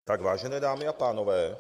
Tak vážené dámy a pánové,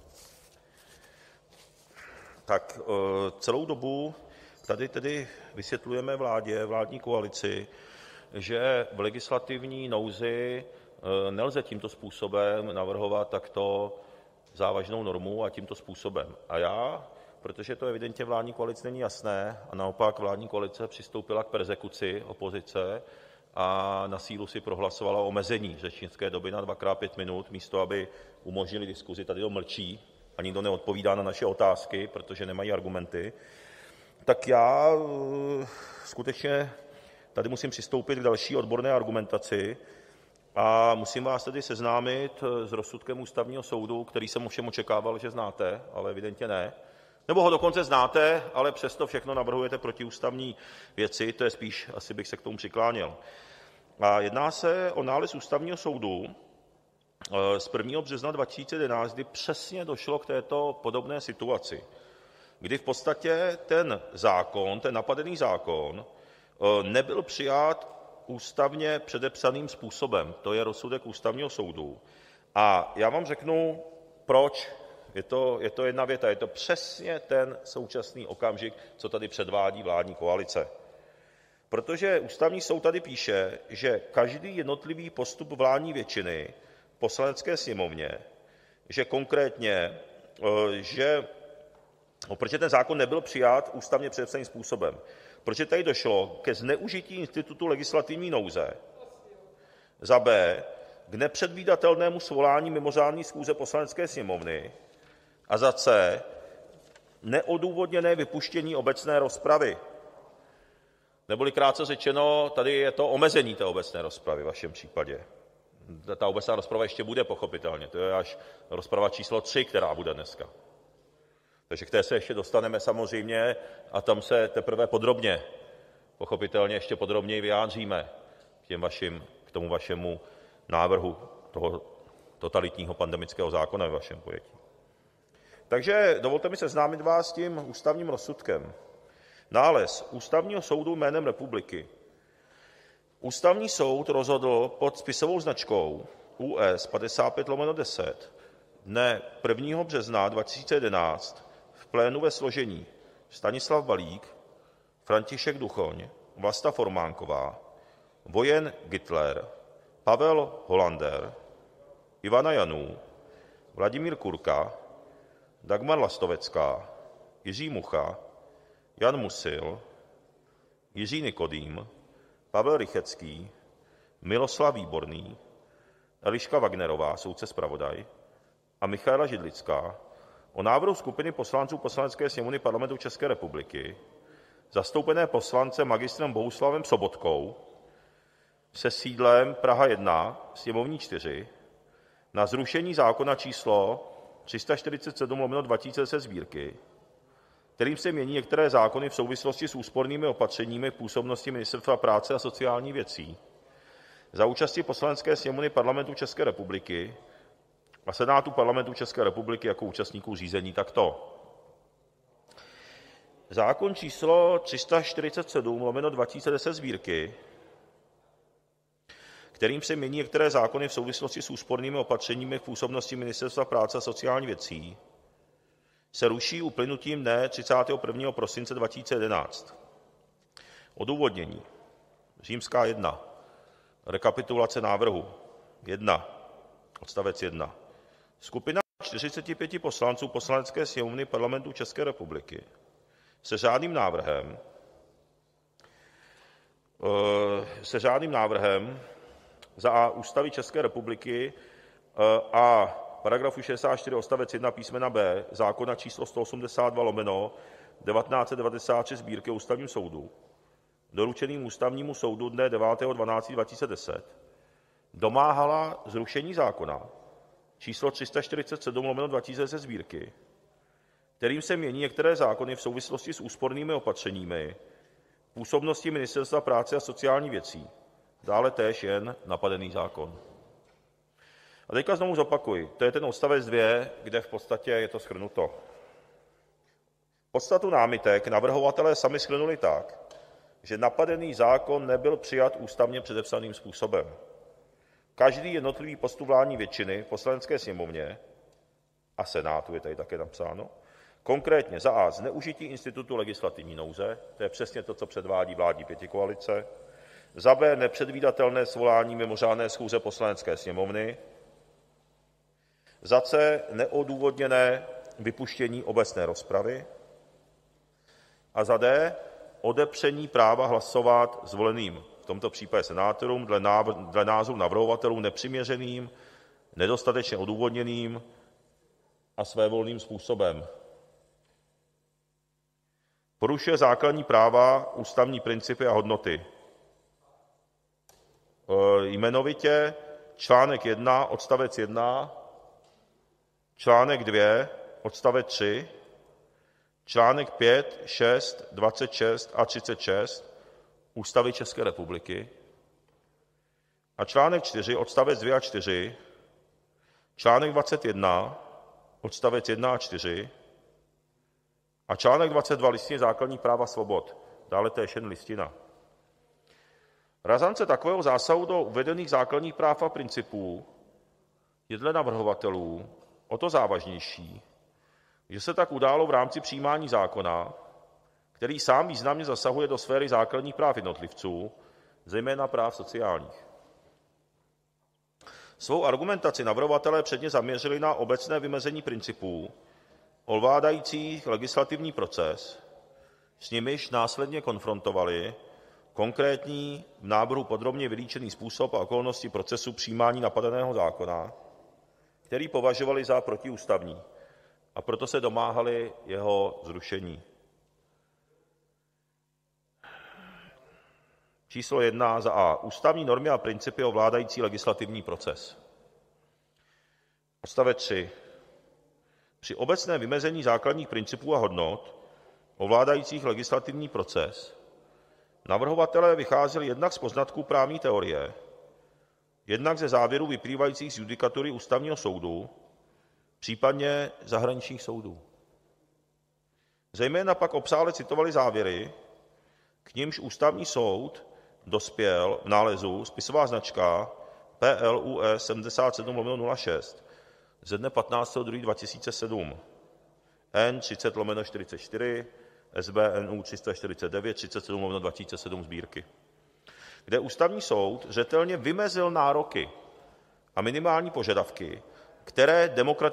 celou dobu tady tedy vysvětlujeme vládě, vládní koalici, že v legislativní nouzi nelze tímto způsobem navrhovat takto závažnou normu a tímto způsobem. A já, protože to evidentně vládní koalici není jasné a naopak vládní koalice přistoupila k perzekuci opozice a na sílu si prohlasovala omezení řečnické doby na 2x5 minut, místo aby umožnili diskusi, tady mlčí a nikdo neodpovídá na naše otázky, protože nemají argumenty, tak já skutečně tady musím přistoupit k další odborné argumentaci a musím vás tedy seznámit s rozsudkem Ústavního soudu, který jsem ovšem očekával, že znáte, ale evidentně ne. Nebo ho dokonce znáte, ale přesto všechno navrhujete protiústavní věci, to je spíš, asi bych se k tomu přikláněl. A jedná se o nález Ústavního soudu z 1. března 2011, kdy přesně došlo k této podobné situaci, kdy v podstatě ten napadený zákon, nebyl přijat ústavně předepsaným způsobem. To je rozsudek Ústavního soudu. A já vám řeknu, proč. Je to jedna věta, je to přesně ten současný okamžik, co tady předvádí vládní koalice. Protože Ústavní soud tady píše, že každý jednotlivý postup vládní většiny v Poslanecké sněmovně, že konkrétně, protože ten zákon nebyl přijat ústavně předepsaným způsobem, protože tady došlo ke zneužití institutu legislativní nouze, za B, k nepředvídatelnému svolání mimořádné schůze Poslanecké sněmovny a za C, neodůvodněné vypuštění obecné rozpravy. Neboli krátce řečeno, tady je to omezení té obecné rozpravy v vašem případě. Ta obecná rozprava ještě bude pochopitelně, to je až rozprava číslo 3, která bude dneska. Takže k té se ještě dostaneme samozřejmě a tam se teprve podrobně, pochopitelně ještě podrobněji vyjádříme k tomu vašemu návrhu toho totalitního pandemického zákona ve vašem pojetí. Takže dovolte mi seznámit vás s tím ústavním rozsudkem. Nález Ústavního soudu jménem republiky. Ústavní soud rozhodl pod spisovou značkou US 55/10 dne 1. března 2011 v plénu ve složení Stanislav Balík, František Duchoň, Vlasta Formánková, Vojen Gytler, Pavel Hollander, Ivana Janů, Vladimír Kurka, Dagmar Lastovecká, Jiří Mucha, Jan Musil, Jiří Nikodým, Pavel Rychetský, Miloslav Výborný, Eliška Wagnerová, soudce zpravodaj, a Michaela Židlická o návrhu skupiny poslanců Poslanecké sněmovny Parlamentu České republiky, zastoupené poslancem magistrem Bohuslavem Sobotkou, se sídlem Praha 1, sněmovní 4, na zrušení zákona číslo 347/2010 Sb., kterým se mění některé zákony v souvislosti s úspornými opatřeními v působnosti Ministerstva práce a sociálních věcí, za účasti Poslanecké sněmovny Parlamentu České republiky a Senátu Parlamentu České republiky jako účastníků řízení takto. Zákon číslo 347/2010 Sb., kterým se mění některé zákony v souvislosti s úspornými opatřeními v působnosti Ministerstva práce a sociálních věcí, se ruší uplynutím dne 31. prosince 2011. Odůvodnění. Římská 1. Rekapitulace návrhu. 1. Odstavec 1. Skupina 45 poslanců Poslanecké sněmovny Parlamentu České republiky se řádným návrhem za A Ústavy České republiky a paragrafu 64 odstavec 1 písmena B zákona číslo 182/1993 Sb. o Ústavním soudu, doručeným Ústavnímu soudu dne 9.12.2010, domáhala zrušení zákona číslo 347/2010 Sb., kterým se mění některé zákony v souvislosti s úspornými opatřeními v působnosti Ministerstva práce a sociálních věcí, dále též jen napadený zákon. A teďka znovu zopakuji, to je ten odstavec 2, kde v podstatě je to shrnuto. Podstatu námitek navrhovatelé sami shrnuli tak, že napadený zákon nebyl přijat ústavně předepsaným způsobem. každý jednotlivý postup vládní většiny v Poslanecké sněmovně a Senátu je tady také napsáno, konkrétně za a) zneužití institutu legislativní nouze, to je přesně to, co předvádí vládní pětikoalice, za b) nepředvídatelné svolání mimořádné schůze Poslanecké sněmovny, za c) neodůvodněné vypuštění obecné rozpravy a za d) odepření práva hlasovat zvoleným, v tomto případě senátorům, dle názoru navrhovatelů nepřiměřeným, nedostatečně odůvodněným a svévolným způsobem. Porušuje základní práva, ústavní principy a hodnoty. Jmenovitě článek 1 odstavec 1, článek 2 odstavec 3, článek 5, 6, 26 a 36 Ústavy České republiky a článek 4 odstavec 2 a 4, článek 21 odstavec 1 a 4 a článek 22 Listiny základních práv a svobod. Dále to je jen listina. Razance takového zásahu do uvedených základních práv a principů je dle navrhovatelů o to závažnější, že se tak událo v rámci přijímání zákona, který sám významně zasahuje do sféry základních práv jednotlivců, zejména práv sociálních. Svou argumentaci navrhovatelé předně zaměřili na obecné vymezení principů ovládajících legislativní proces, s nimiž následně konfrontovali konkrétní v návrhu podrobně vylíčený způsob a okolnosti procesu přijímání napadeného zákona, který považovali za protiústavní, a proto se domáhali jeho zrušení. Číslo 1 za a. Ústavní normy a principy ovládající legislativní proces. Odstavec 3. Při obecném vymezení základních principů a hodnot ovládajících legislativní proces navrhovatelé vycházeli jednak z poznatků právní teorie, jednak ze závěrů vyplývajících z judikatury Ústavního soudu, případně zahraničních soudů. Zejména pak obsáhle citovali závěry, k nimž Ústavní soud dospěl v nálezu spisová značka PLUS 77/06 ze dne 15. 2. 2007, N30/44, SBNU 349 37/2007 sbírky, kde Ústavní soud zřetelně vymezil nároky a minimální požadavky, které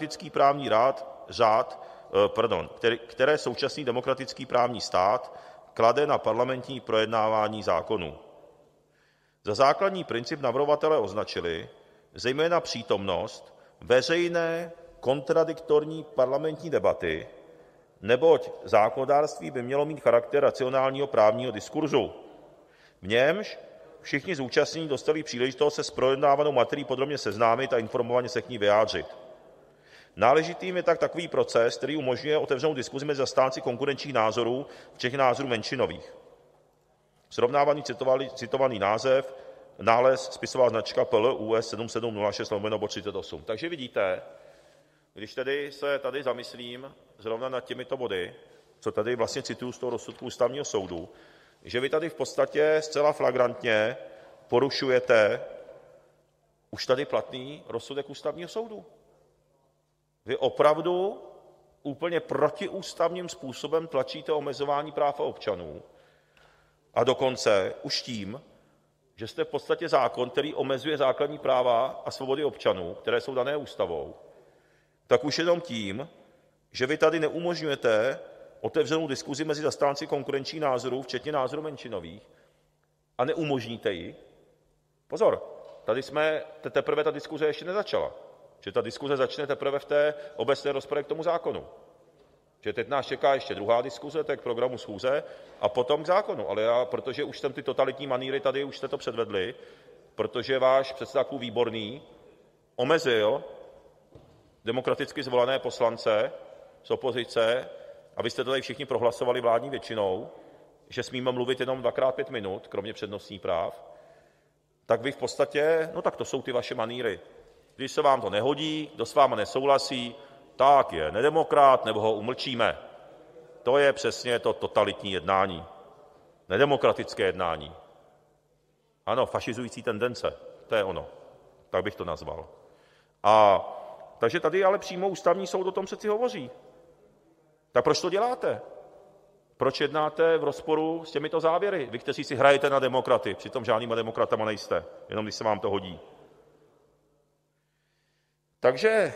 které současný demokratický právní stát klade na parlamentní projednávání zákonů. Za základní princip navrhovatelé označili zejména přítomnost veřejné kontradiktorní parlamentní debaty, neboť zákonodárství by mělo mít charakter racionálního právního diskurzu, v němž všichni zúčastnění dostali příležitost se s projednávanou materií podrobně seznámit a informovaně se k ní vyjádřit. Náležitým je tak takový proces, který umožňuje otevřenou diskuzi mezi zastánci konkurenčních názorů, včetně názorů menšinových. Srovnávaný citovaný nález spisová značka PLUS 7706/38. Takže vidíte, když tedy se tady zamyslím zrovna nad těmito body, co tady vlastně cituju z toho rozsudku Ústavního soudu, že vy tady v podstatě zcela flagrantně porušujete už tady platný rozsudek Ústavního soudu. Vy opravdu úplně protiústavním způsobem tlačíte omezování práv a občanů, a dokonce už tím, že jste v podstatě zákon, který omezuje základní práva a svobody občanů, které jsou dané ústavou, tak už jenom tím, že vy tady neumožňujete otevřenou diskuzi mezi zastánci konkurenčních názorů, včetně názorů menšinových, a neumožníte ji. Pozor, teprve ta diskuze ještě nezačala, že ta diskuze začne teprve v té obecné rozpravě k tomu zákonu. Že teď nás čeká ještě druhá diskuze, to je k programu schůze, a potom k zákonu. Ale protože už jsem ty totalitní manýry tady, už jste to předvedli, protože váš předseda klubu Výborný omezil demokraticky zvolené poslance z opozice, abyste to tady všichni prohlasovali vládní většinou, že smíme mluvit jenom 2x5 minut, kromě přednostních práv, tak vy v podstatě, no tak to jsou ty vaše manýry. Když se vám to nehodí, kdo s váma nesouhlasí, tak je nedemokrat, nebo ho umlčíme. To je přesně to totalitní jednání, nedemokratické jednání. Ano, fašizující tendence, to je ono. tak bych to nazval. A takže tady ale přímo Ústavní soud o tom přeci hovoří. Tak proč to děláte? Proč jednáte v rozporu s těmito závěry? Vy, kteří si hrajete na demokraty, přitom žádnýma demokratama nejste, jenom když se vám to hodí. Takže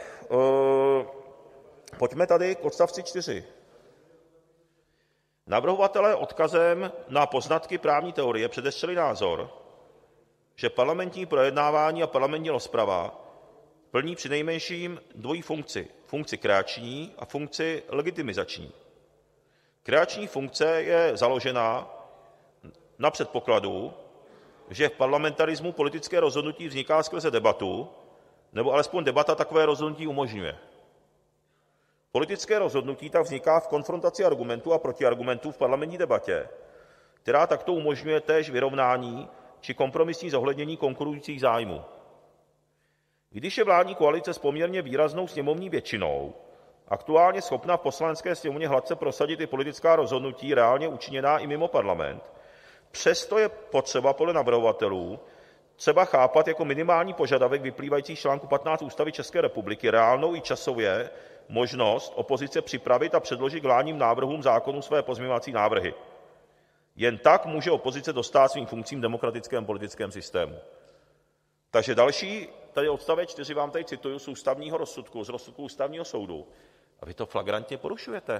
pojďme tady k odstavci 4. Navrhovatelé odkazem na poznatky právní teorie předestřeli názor, že parlamentní projednávání a parlamentní rozprava plní přinejmenším dvojí funkci. Funkci kreační a funkci legitimizační. Kreační funkce je založena na předpokladu, že v parlamentarismu politické rozhodnutí vzniká skrze debatu, nebo alespoň debata takové rozhodnutí umožňuje. Politické rozhodnutí tak vzniká v konfrontaci argumentů a protiargumentů v parlamentní debatě, která takto umožňuje též vyrovnání či kompromisní zohlednění konkurujících zájmů. Když je vládní koalice s poměrně výraznou sněmovní většinou aktuálně schopna v Poslanecké sněmovně hladce prosadit i politická rozhodnutí reálně učiněná i mimo parlament, přesto je potřeba podle navrhovatelů třeba chápat jako minimální požadavek vyplývající z článku 15 Ústavy České republiky reálnou i časově možnost opozice připravit a předložit k vládním návrhům zákonů své pozměňovací návrhy. Jen tak může opozice dostát svým funkcím v demokratickém politickém systému. Takže další, tady odstavec 4 vám tady cituju z ústavního rozsudku, z rozsudku Ústavního soudu. A vy to flagrantně porušujete.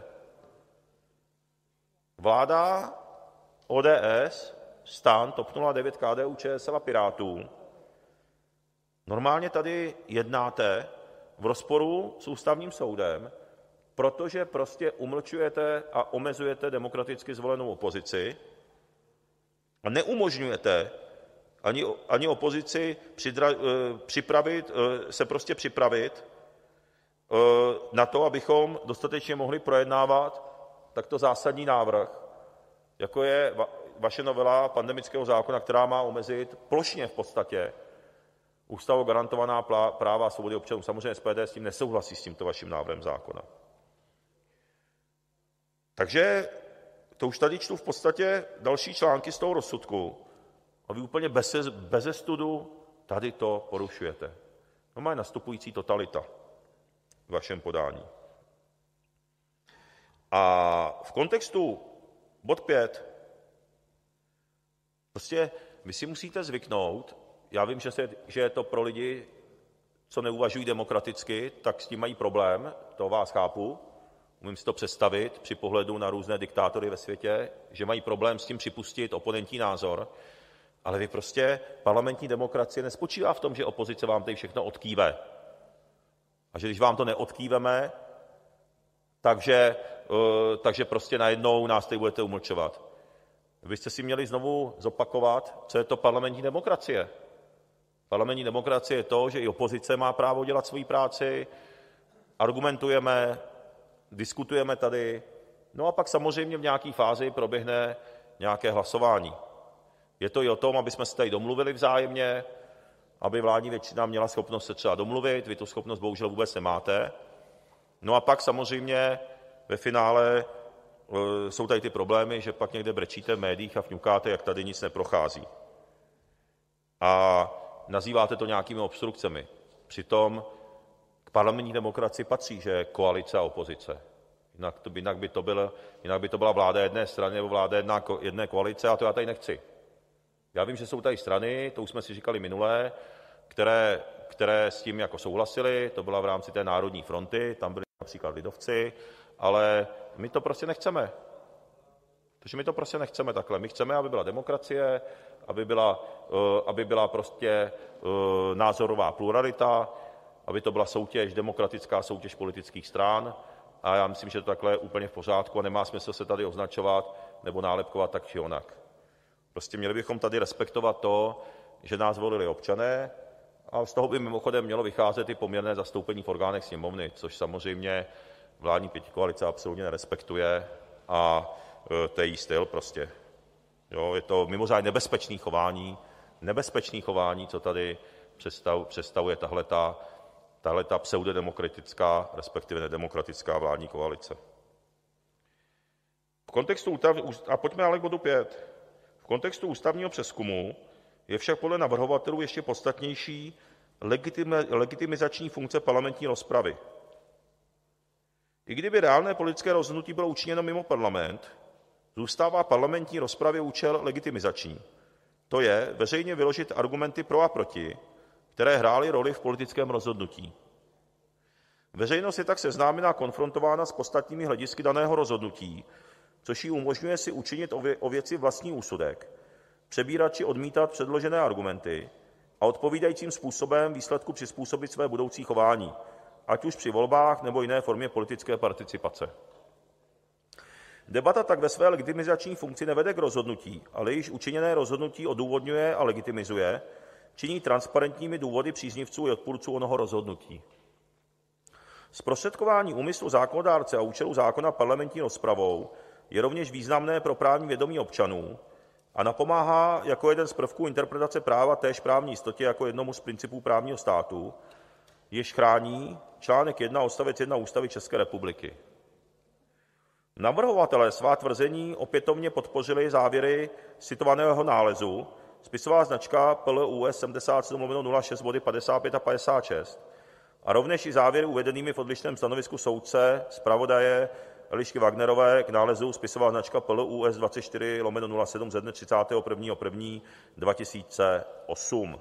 Vláda ODS, STAN, TOP 09, KDU-ČSL a Pirátů normálně tady jednáte v rozporu s Ústavním soudem, protože prostě umlčujete a omezujete demokraticky zvolenou opozici a neumožňujete ani opozici připravit na to, abychom dostatečně mohli projednávat takto zásadní návrh, jako je vaše novela pandemického zákona, která má omezit plošně v podstatě ústavou garantovaná práva a svobody občanů. Samozřejmě SPD s tím nesouhlasí, s tímto vaším návrhem zákona. Takže to už tady čtu v podstatě další články z toho rozsudku a vy úplně beze studu tady to porušujete. No má nastupující totalita v vašem podání. A v kontextu bod 5 prostě vy si musíte zvyknout, já vím, že je to pro lidi, co neuvažují demokraticky, tak s tím mají problém, to vás chápu, umím si to představit při pohledu na různé diktátory ve světě, že mají problém s tím připustit oponentní názor, ale vy prostě, parlamentní demokracie nespočívá v tom, že opozice vám tady všechno odkýve. A že když vám to neodkýveme, takže prostě najednou nás tady budete umlčovat. Vy byste si měli znovu zopakovat, co je to parlamentní demokracie. Parlamentní demokracie je to, že i opozice má právo dělat svoji práci, argumentujeme, diskutujeme tady, no a pak samozřejmě v nějaké fázi proběhne nějaké hlasování. Je to i o tom, aby jsme se tady domluvili vzájemně, aby vládní většina měla schopnost se třeba domluvit, vy tu schopnost bohužel vůbec nemáte. No a pak samozřejmě ve finále jsou tady ty problémy, že pak někde brečíte v médiích a fňukáte, jak tady nic neprochází. A nazýváte to nějakými obstrukcemi. Přitom k parlamentní demokracii patří, že je koalice a opozice. Jinak by to byla vláda jedné strany nebo vláda jedné koalice a to já tady nechci. Já vím, že jsou tady strany, to už jsme si říkali minule, které s tím jako souhlasily, to byla v rámci té Národní fronty, tam byli například lidovci, ale my to prostě nechceme. Takže my to prostě nechceme takhle. My chceme, aby byla demokracie, aby byla prostě názorová pluralita, aby to byla soutěž, demokratická soutěž politických stran. A já myslím, že to takhle je úplně v pořádku a nemá smysl se tady označovat nebo nálepkovat tak či onak. Prostě měli bychom tady respektovat to, že nás volili občané, a z toho by mimochodem mělo vycházet i poměrné zastoupení v orgánech Sněmovny, což samozřejmě vládní pětikoalice absolutně nerespektuje a to je její styl prostě. Jo, je to mimořádně nebezpečné chování, co tady představuje tahleta pseudodemokratická, respektive nedemokratická vládní koalice. A pojďme ale k bodu 5. V kontextu ústavního přezkumu je však podle navrhovatelů ještě podstatnější Legitimizační funkce parlamentní rozpravy. I kdyby reálné politické rozhodnutí bylo učiněno mimo parlament, zůstává parlamentní rozpravě účel legitimizační. To je veřejně vyložit argumenty pro a proti, které hrály roli v politickém rozhodnutí. Veřejnost je tak seznámena a konfrontována s podstatnými hledisky daného rozhodnutí, což jí umožňuje si učinit o věci vlastní úsudek, přebírat či odmítat předložené argumenty a odpovídajícím způsobem výsledku přizpůsobit své budoucí chování, ať už při volbách, nebo jiné formě politické participace. Debata tak ve své legitimizační funkci nevede k rozhodnutí, ale již učiněné rozhodnutí odůvodňuje a legitimizuje, činí transparentními důvody příznivců i odpůrců onoho rozhodnutí. Zprostředkování úmyslu zákonodárce a účelu zákona parlamentní rozpravou je rovněž významné pro právní vědomí občanů a napomáhá jako jeden z prvků interpretace práva též právní jistotě jako jednomu z principů právního státu, jež chrání článek 1 odstavec 1 Ústavy České republiky. Navrhovatelé svá tvrzení opětovně podpořili závěry citovaného nálezu, spisová značka PLUS 77/06 body 55 a 56, a rovněž i závěry uvedenými v odlišném stanovisku soudce, zpravodaje Elišky Wagnerové k nálezu, spisová značka PLUS 24/07 ze dne 31.1.2008.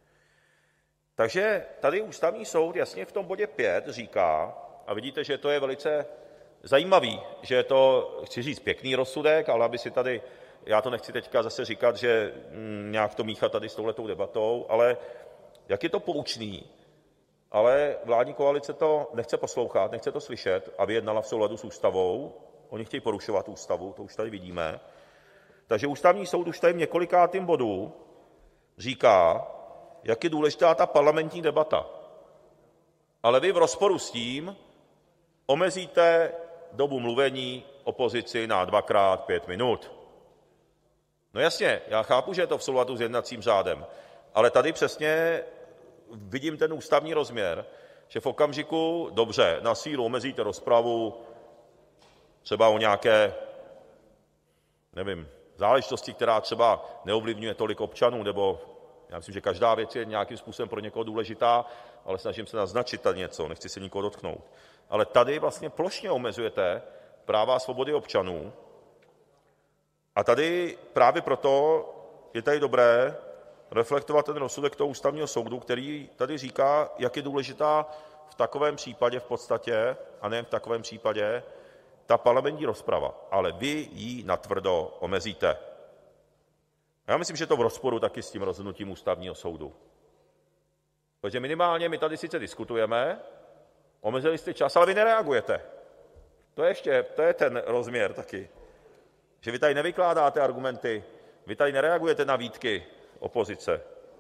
Takže tady Ústavní soud jasně v tom bodě 5 říká, a vidíte, že to je velice zajímavý, že je to, chci říct, pěkný rozsudek, ale aby si tady, já to nechci teďka zase říkat, že nějak to míchat tady s touhletou debatou, ale jak je to poučný, ale vládní koalice to nechce poslouchat, nechce to slyšet a vyjednala v souladu s ústavou. Oni chtějí porušovat ústavu, to už tady vidíme. Takže Ústavní soud už tady v několikátém bodu říká, jak je důležitá ta parlamentní debata. Ale vy v rozporu s tím omezíte dobu mluvení opozici na 2x5 minut. No jasně, já chápu, že je to v souladu s jednacím řádem, ale tady přesně vidím ten ústavní rozměr, že v okamžiku, dobře, na sílu omezíte rozpravu třeba o nějaké, nevím, záležitosti, která třeba neovlivňuje tolik občanů, nebo já myslím, že každá věc je nějakým způsobem pro někoho důležitá, ale snažím se naznačit tady něco, nechci se nikoho dotknout. Ale tady vlastně plošně omezujete práva a svobody občanů a tady právě proto je tady dobré reflektovat ten rozsudek toho Ústavního soudu, který tady říká, jak je důležitá v takovém případě v podstatě, a nejen v takovém případě, ta parlamentní rozprava, ale vy ji natvrdo omezíte. Já myslím, že to v rozporu taky s tím rozhodnutím Ústavního soudu. Protože minimálně my tady sice diskutujeme, omezili jste čas, ale vy nereagujete. To je ten rozměr taky. Že vy tady nevykládáte argumenty, vy tady nereagujete na výtky opozice.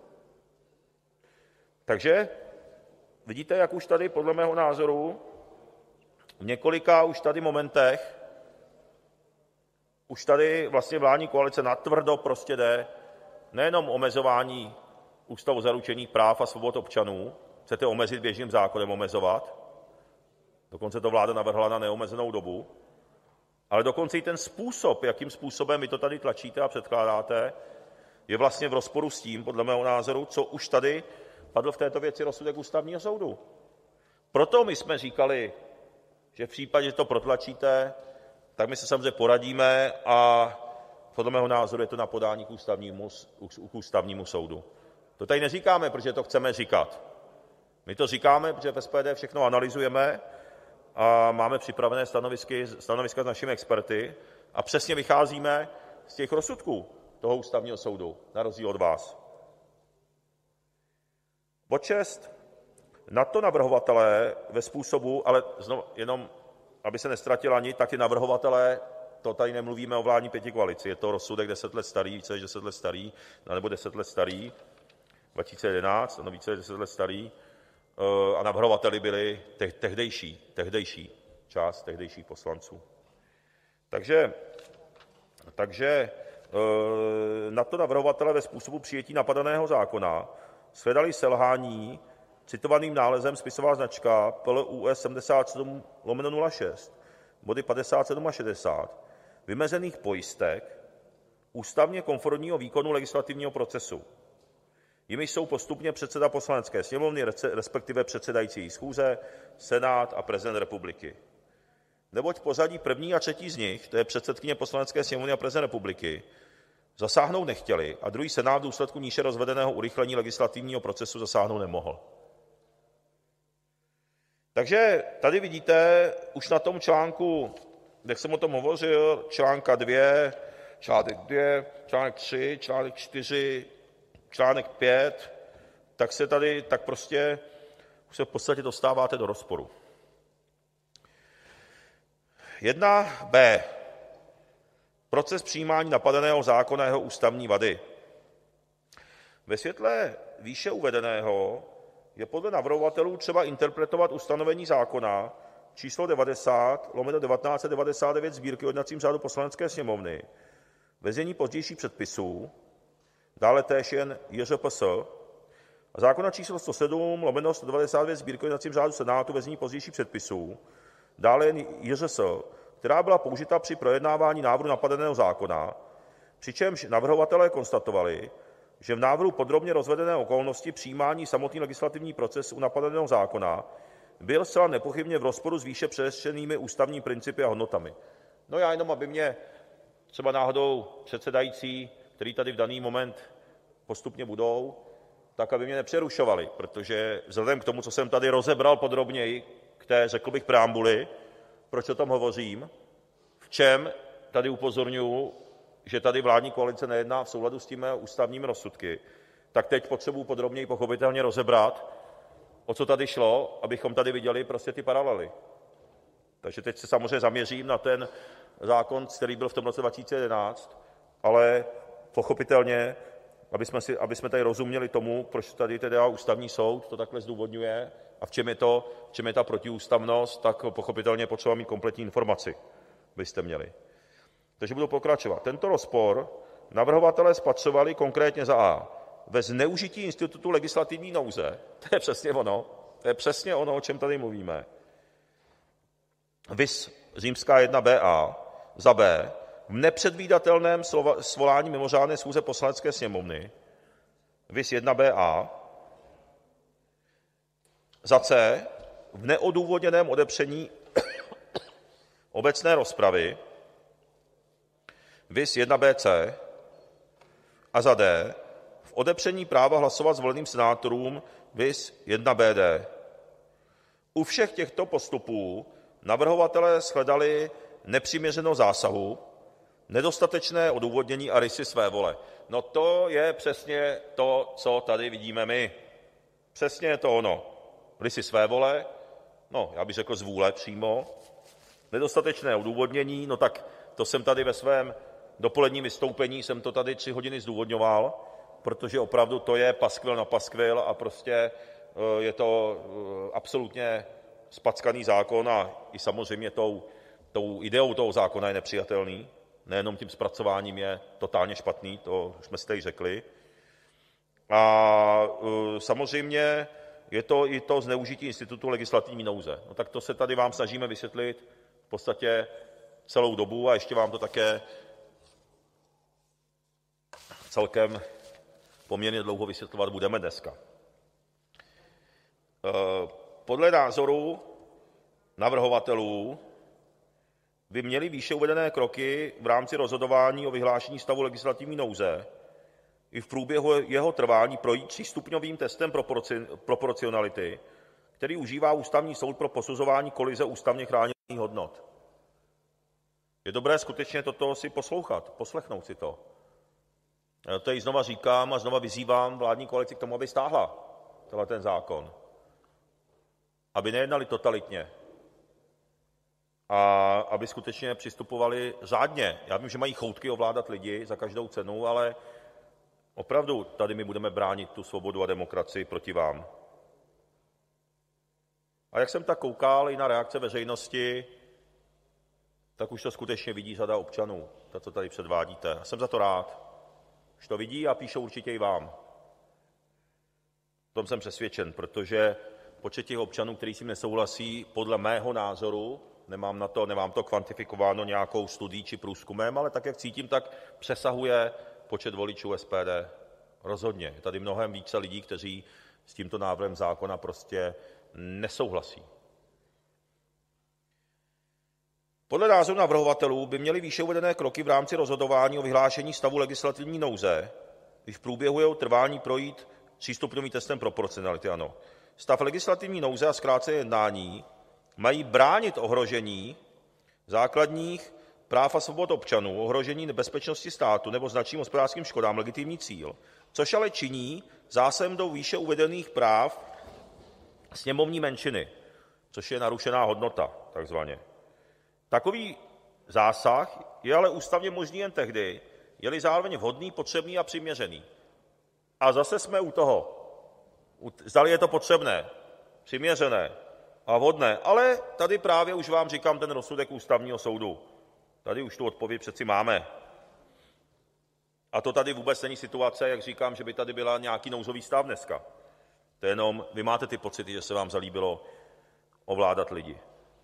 Takže vidíte, jak už tady podle mého názoru v několika už tady momentech už tady vlastně vládní koalice natvrdo prostě jde nejenom omezování ústavou zaručených práv a svobod občanů, chcete omezit běžným zákonem, omezovat, dokonce to vláda navrhla na neomezenou dobu, ale dokonce i ten způsob, jakým způsobem vy to tady tlačíte a předkládáte, je vlastně v rozporu s tím, podle mého názoru, co už tady padl v této věci rozsudek Ústavního soudu. Proto my jsme říkali, že v případě, že to protlačíte, tak my se samozřejmě poradíme a podle mého názoru je to na podání k Ústavnímu soudu. To tady neříkáme, protože to chceme říkat. My to říkáme, protože v SPD všechno analyzujeme a máme připravené stanoviska s našimi experty a přesně vycházíme z těch rozsudků toho Ústavního soudu, na rozdíl od vás. Bod 6. Nadto navrhovatelé ve způsobu, ale znovu, jenom aby se nestratila nit, tak i navrhovatelé, to tady nemluvíme o vládní pětikoalici, je to rozsudek 10 let starý, více než 10 let starý, nebo 10 let starý, 2011, no více než 10 let starý, a navrhovateli byli tehdejší část tehdejších poslanců. Takže na to navrhovatelé ve způsobu přijetí napadeného zákona shledali selhání citovaným nálezem spisová značka PLUS 77/06, body 57 a 60, vymezených pojistek ústavně konformního výkonu legislativního procesu. Jimi jsou postupně předseda Poslanecké sněmovny, respektive předsedající její schůze, Senát a prezident republiky. Neboť v pořadí první a třetí z nich, to je předsedkyně Poslanecké sněmovny a prezident republiky, zasáhnout nechtěli a druhý Senát v důsledku níže rozvedeného urychlení legislativního procesu zasáhnout nemohl. Takže tady vidíte už na tom článku, jak jsem o tom hovořil, článek 2, článek 3, článek 4, článek 5, tak prostě se v podstatě dostáváte do rozporu. 1b. Proces přijímání napadeného zákona a jeho ústavní vady. Ve světle výše uvedeného je podle navrhovatelů třeba interpretovat ustanovení zákona číslo 90/1999 Sbírky o jednacím řádu Poslanecké sněmovny ve znění pozdějších předpisů, dále též jen JŘPS, a zákona číslo 107/199 Sbírky o jednacím řádu Senátu ve znění pozdějších předpisů, dále jen JŘS, která byla použita při projednávání návrhu napadeného zákona, přičemž navrhovatelé konstatovali, že v návrhu podrobně rozvedené okolnosti přijímání samotný legislativní proces u napadeného zákona byl zcela nepochybně v rozporu s výše přeřčenými ústavní principy a hodnotami. No já jenom, aby mě třeba náhodou předsedající, který tady v daný moment postupně budou, tak aby mě nepřerušovali, protože vzhledem k tomu, co jsem tady rozebral podrobněji, k té, řekl bych, preambuli, proč o tom hovořím, v čem tady upozorňuji, že tady vládní koalice nejedná v souladu s těmi ústavními rozsudky, tak teď potřebuji podrobněji pochopitelně rozebrat, o co tady šlo, abychom tady viděli prostě ty paralely. Takže teď se samozřejmě zaměřím na ten zákon, který byl v tom roce 2011, ale pochopitelně, aby jsme tady rozuměli tomu, proč tady teda ústavní soud to takhle zdůvodňuje a v čem je ta protiústavnost, tak pochopitelně potřeba mít kompletní informaci, byste měli. Takže budu pokračovat. Tento rozpor navrhovatelé spatřovali konkrétně za a. ve zneužití institutu legislativní nouze, to je přesně ono, o čem tady mluvíme, viz římská 1ba, za b. v nepředvídatelném svolání mimořádné schůze Poslanecké sněmovny, viz 1ba, za c. v neodůvodněném odepření obecné rozpravy, viz 1bc, a za d. v odepření práva hlasovat zvoleným senátorům, viz 1bd. U všech těchto postupů navrhovatelé shledali nepřiměřenou zásahu, nedostatečné odůvodnění a rysy své vole. No to je přesně to, co tady vidíme my. Přesně je to ono. Rysy své vole, no já bych řekl z vůle přímo, nedostatečné odůvodnění, no tak to jsem tady ve svém dopoledním vystoupení, jsem to tady 3 hodiny zdůvodňoval, protože opravdu to je paskvil na paskvil a prostě je to absolutně spackaný zákon a i samozřejmě tou ideou toho zákona je nepřijatelný, nejenom tím zpracováním je totálně špatný, to už jsme si tady řekli. A samozřejmě je to i to zneužití institutu legislativní nouze. No tak to se tady vám snažíme vysvětlit v podstatě celou dobu a ještě vám to také celkem poměrně dlouho vysvětlovat budeme dneska. Podle názoru navrhovatelů by měly výše uvedené kroky v rámci rozhodování o vyhlášení stavu legislativní nouze i v průběhu jeho trvání projít 3stupňovým testem proporcionality, který užívá Ústavní soud pro posuzování kolize ústavně chráněných hodnot. Je dobré skutečně toto si poslechnout si to. Já tady znova říkám a znova vyzývám vládní koalici k tomu, aby stáhla ten zákon. Aby nejednali totalitně. A aby skutečně přistupovali řádně. Já vím, že mají choutky ovládat lidi za každou cenu, ale opravdu tady my budeme bránit tu svobodu a demokracii proti vám. A jak jsem tak koukal i na reakce veřejnosti, tak už to skutečně vidí řada občanů, to, co tady předvádíte. A jsem za to rád. Už to vidí a píšou určitě i vám. O tom jsem přesvědčen, protože počet těch občanů, kteří s tím nesouhlasí, podle mého názoru, nemám to kvantifikováno nějakou studií či průzkumem, ale tak, jak cítím, tak přesahuje počet voličů SPD Rozhodně. Je tady mnohem více lidí, kteří s tímto návrhem zákona prostě nesouhlasí. Podle názoru navrhovatelů by měly výše uvedené kroky v rámci rozhodování o vyhlášení stavu legislativní nouze i v průběhu jeho trvání projít třístupňovým testem proporcionality. Ano. Stav legislativní nouze a zkrácené jednání mají bránit ohrožení základních práv a svobod občanů, ohrožení bezpečnosti státu nebo značným hospodářským škodám legitimní cíl, což ale činí zásahem do výše uvedených práv sněmovní menšiny, což je narušená hodnota takzvaně. Takový zásah je ale ústavně možný jen tehdy, je-li zároveň vhodný, potřebný a přiměřený. A zase jsme u toho, zdali je to potřebné, přiměřené a vhodné, ale tady právě už vám říkám ten rozsudek Ústavního soudu. Tady už tu odpověď přeci máme. A to tady vůbec není situace, jak říkám, že by tady byla nějaký nouzový stav dneska. To je jenom, vy máte ty pocity, že se vám zalíbilo ovládat lidi.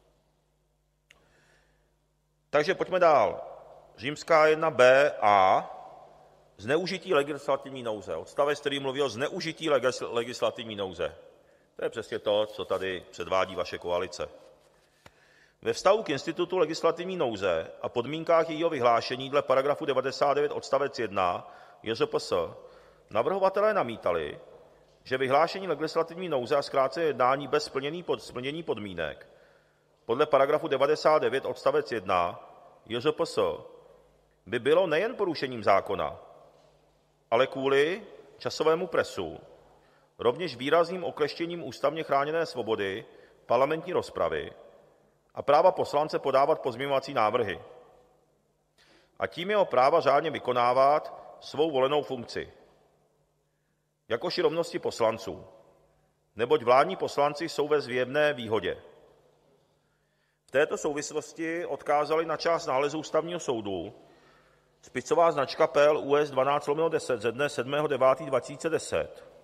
Takže pojďme dál. Římská 1b a zneužití legislativní nouze. Odstavec, který mluví o zneužití legislativní nouze. To je přesně to, co tady předvádí vaše koalice. Ve vztahu k institutu legislativní nouze a podmínkách jejího vyhlášení dle paragrafu 99 odstavec 1 JŘPS navrhovatelé namítali, že vyhlášení legislativní nouze a zkrácené jednání bez splnění podmínek podle paragrafu 99 odstavec 1 JŘPS by bylo nejen porušením zákona, ale kvůli časovému presu rovněž výrazným okleštěním ústavně chráněné svobody parlamentní rozpravy a práva poslance podávat pozměňovací návrhy a tím jeho práva řádně vykonávat svou volenou funkci, jakož i rovnosti poslanců, neboť vládní poslanci jsou ve zjevné výhodě. V této souvislosti odkázali na část nálezu Ústavního soudu špicová značka PL US 12/10 ze dne 7.9.2010,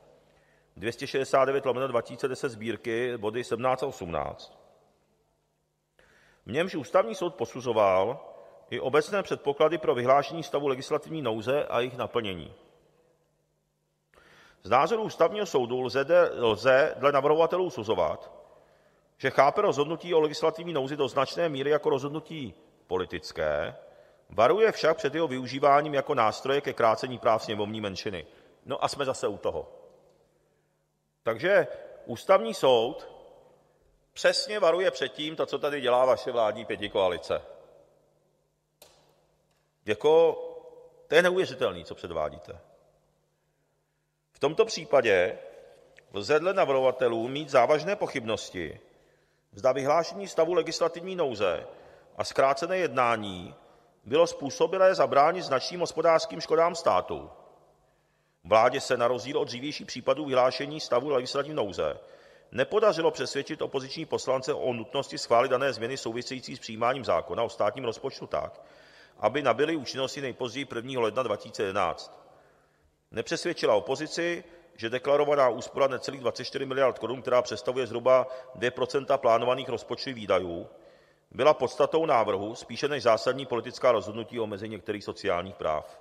269/2010 sbírky body 17 a 18. V němž Ústavní soud posuzoval i obecné předpoklady pro vyhlášení stavu legislativní nouze a jejich naplnění. Z názoru Ústavního soudu lze dle navrhovatelů usuzovat, že chápe rozhodnutí o legislativní nouzi do značné míry jako rozhodnutí politické, varuje však před jeho využíváním jako nástroje ke krácení práv sněmovní menšiny. No a jsme zase u toho. Takže Ústavní soud přesně varuje před tím, to, co tady dělá vaše vládní pětikoalice. To je neuvěřitelné, co předvádíte. V tomto případě lze dle navrhovatelů mít závažné pochybnosti, zda vyhlášení stavu legislativní nouze a zkrácené jednání bylo způsobilé zabránit značným hospodářským škodám státu. Vládě se na rozdíl od dřívějších případů vyhlášení stavu legislativní nouze nepodařilo přesvědčit opoziční poslance o nutnosti schválit dané změny související s přijímáním zákona o státním rozpočtu tak, aby nabyly účinnosti nejpozději 1. ledna 2011. Nepřesvědčila opozici, že deklarovaná úspora necelých 24 miliard korun, která představuje zhruba 2 % plánovaných rozpočtových výdajů, byla podstatou návrhu spíše než zásadní politická rozhodnutí o omezení některých sociálních práv.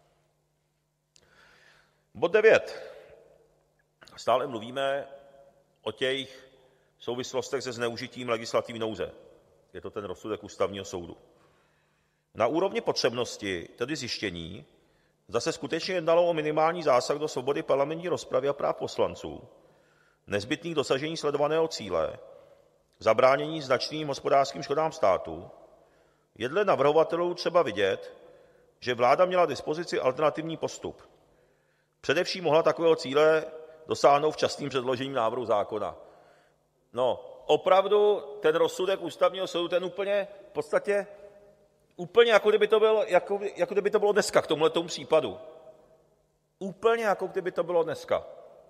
Bod 9. Stále mluvíme o těch souvislostech se zneužitím legislativní nouze. Je to ten rozsudek Ústavního soudu. Na úrovni potřebnosti, tedy zjištění, zda se skutečně jednalo o minimální zásah do svobody parlamentní rozpravy a práv poslanců, nezbytných dosažení sledovaného cíle, zabránění značným hospodářským škodám státu, je dle navrhovatelů třeba vidět, že vláda měla k dispozici alternativní postup. Především mohla takového cíle dosáhnout včasným předložením návrhu zákona. No, opravdu ten rozsudek Ústavního soudu, ten úplně v podstatě úplně jako kdyby to bylo dneska k tomuhletomu případu. Úplně jako kdyby to bylo dneska.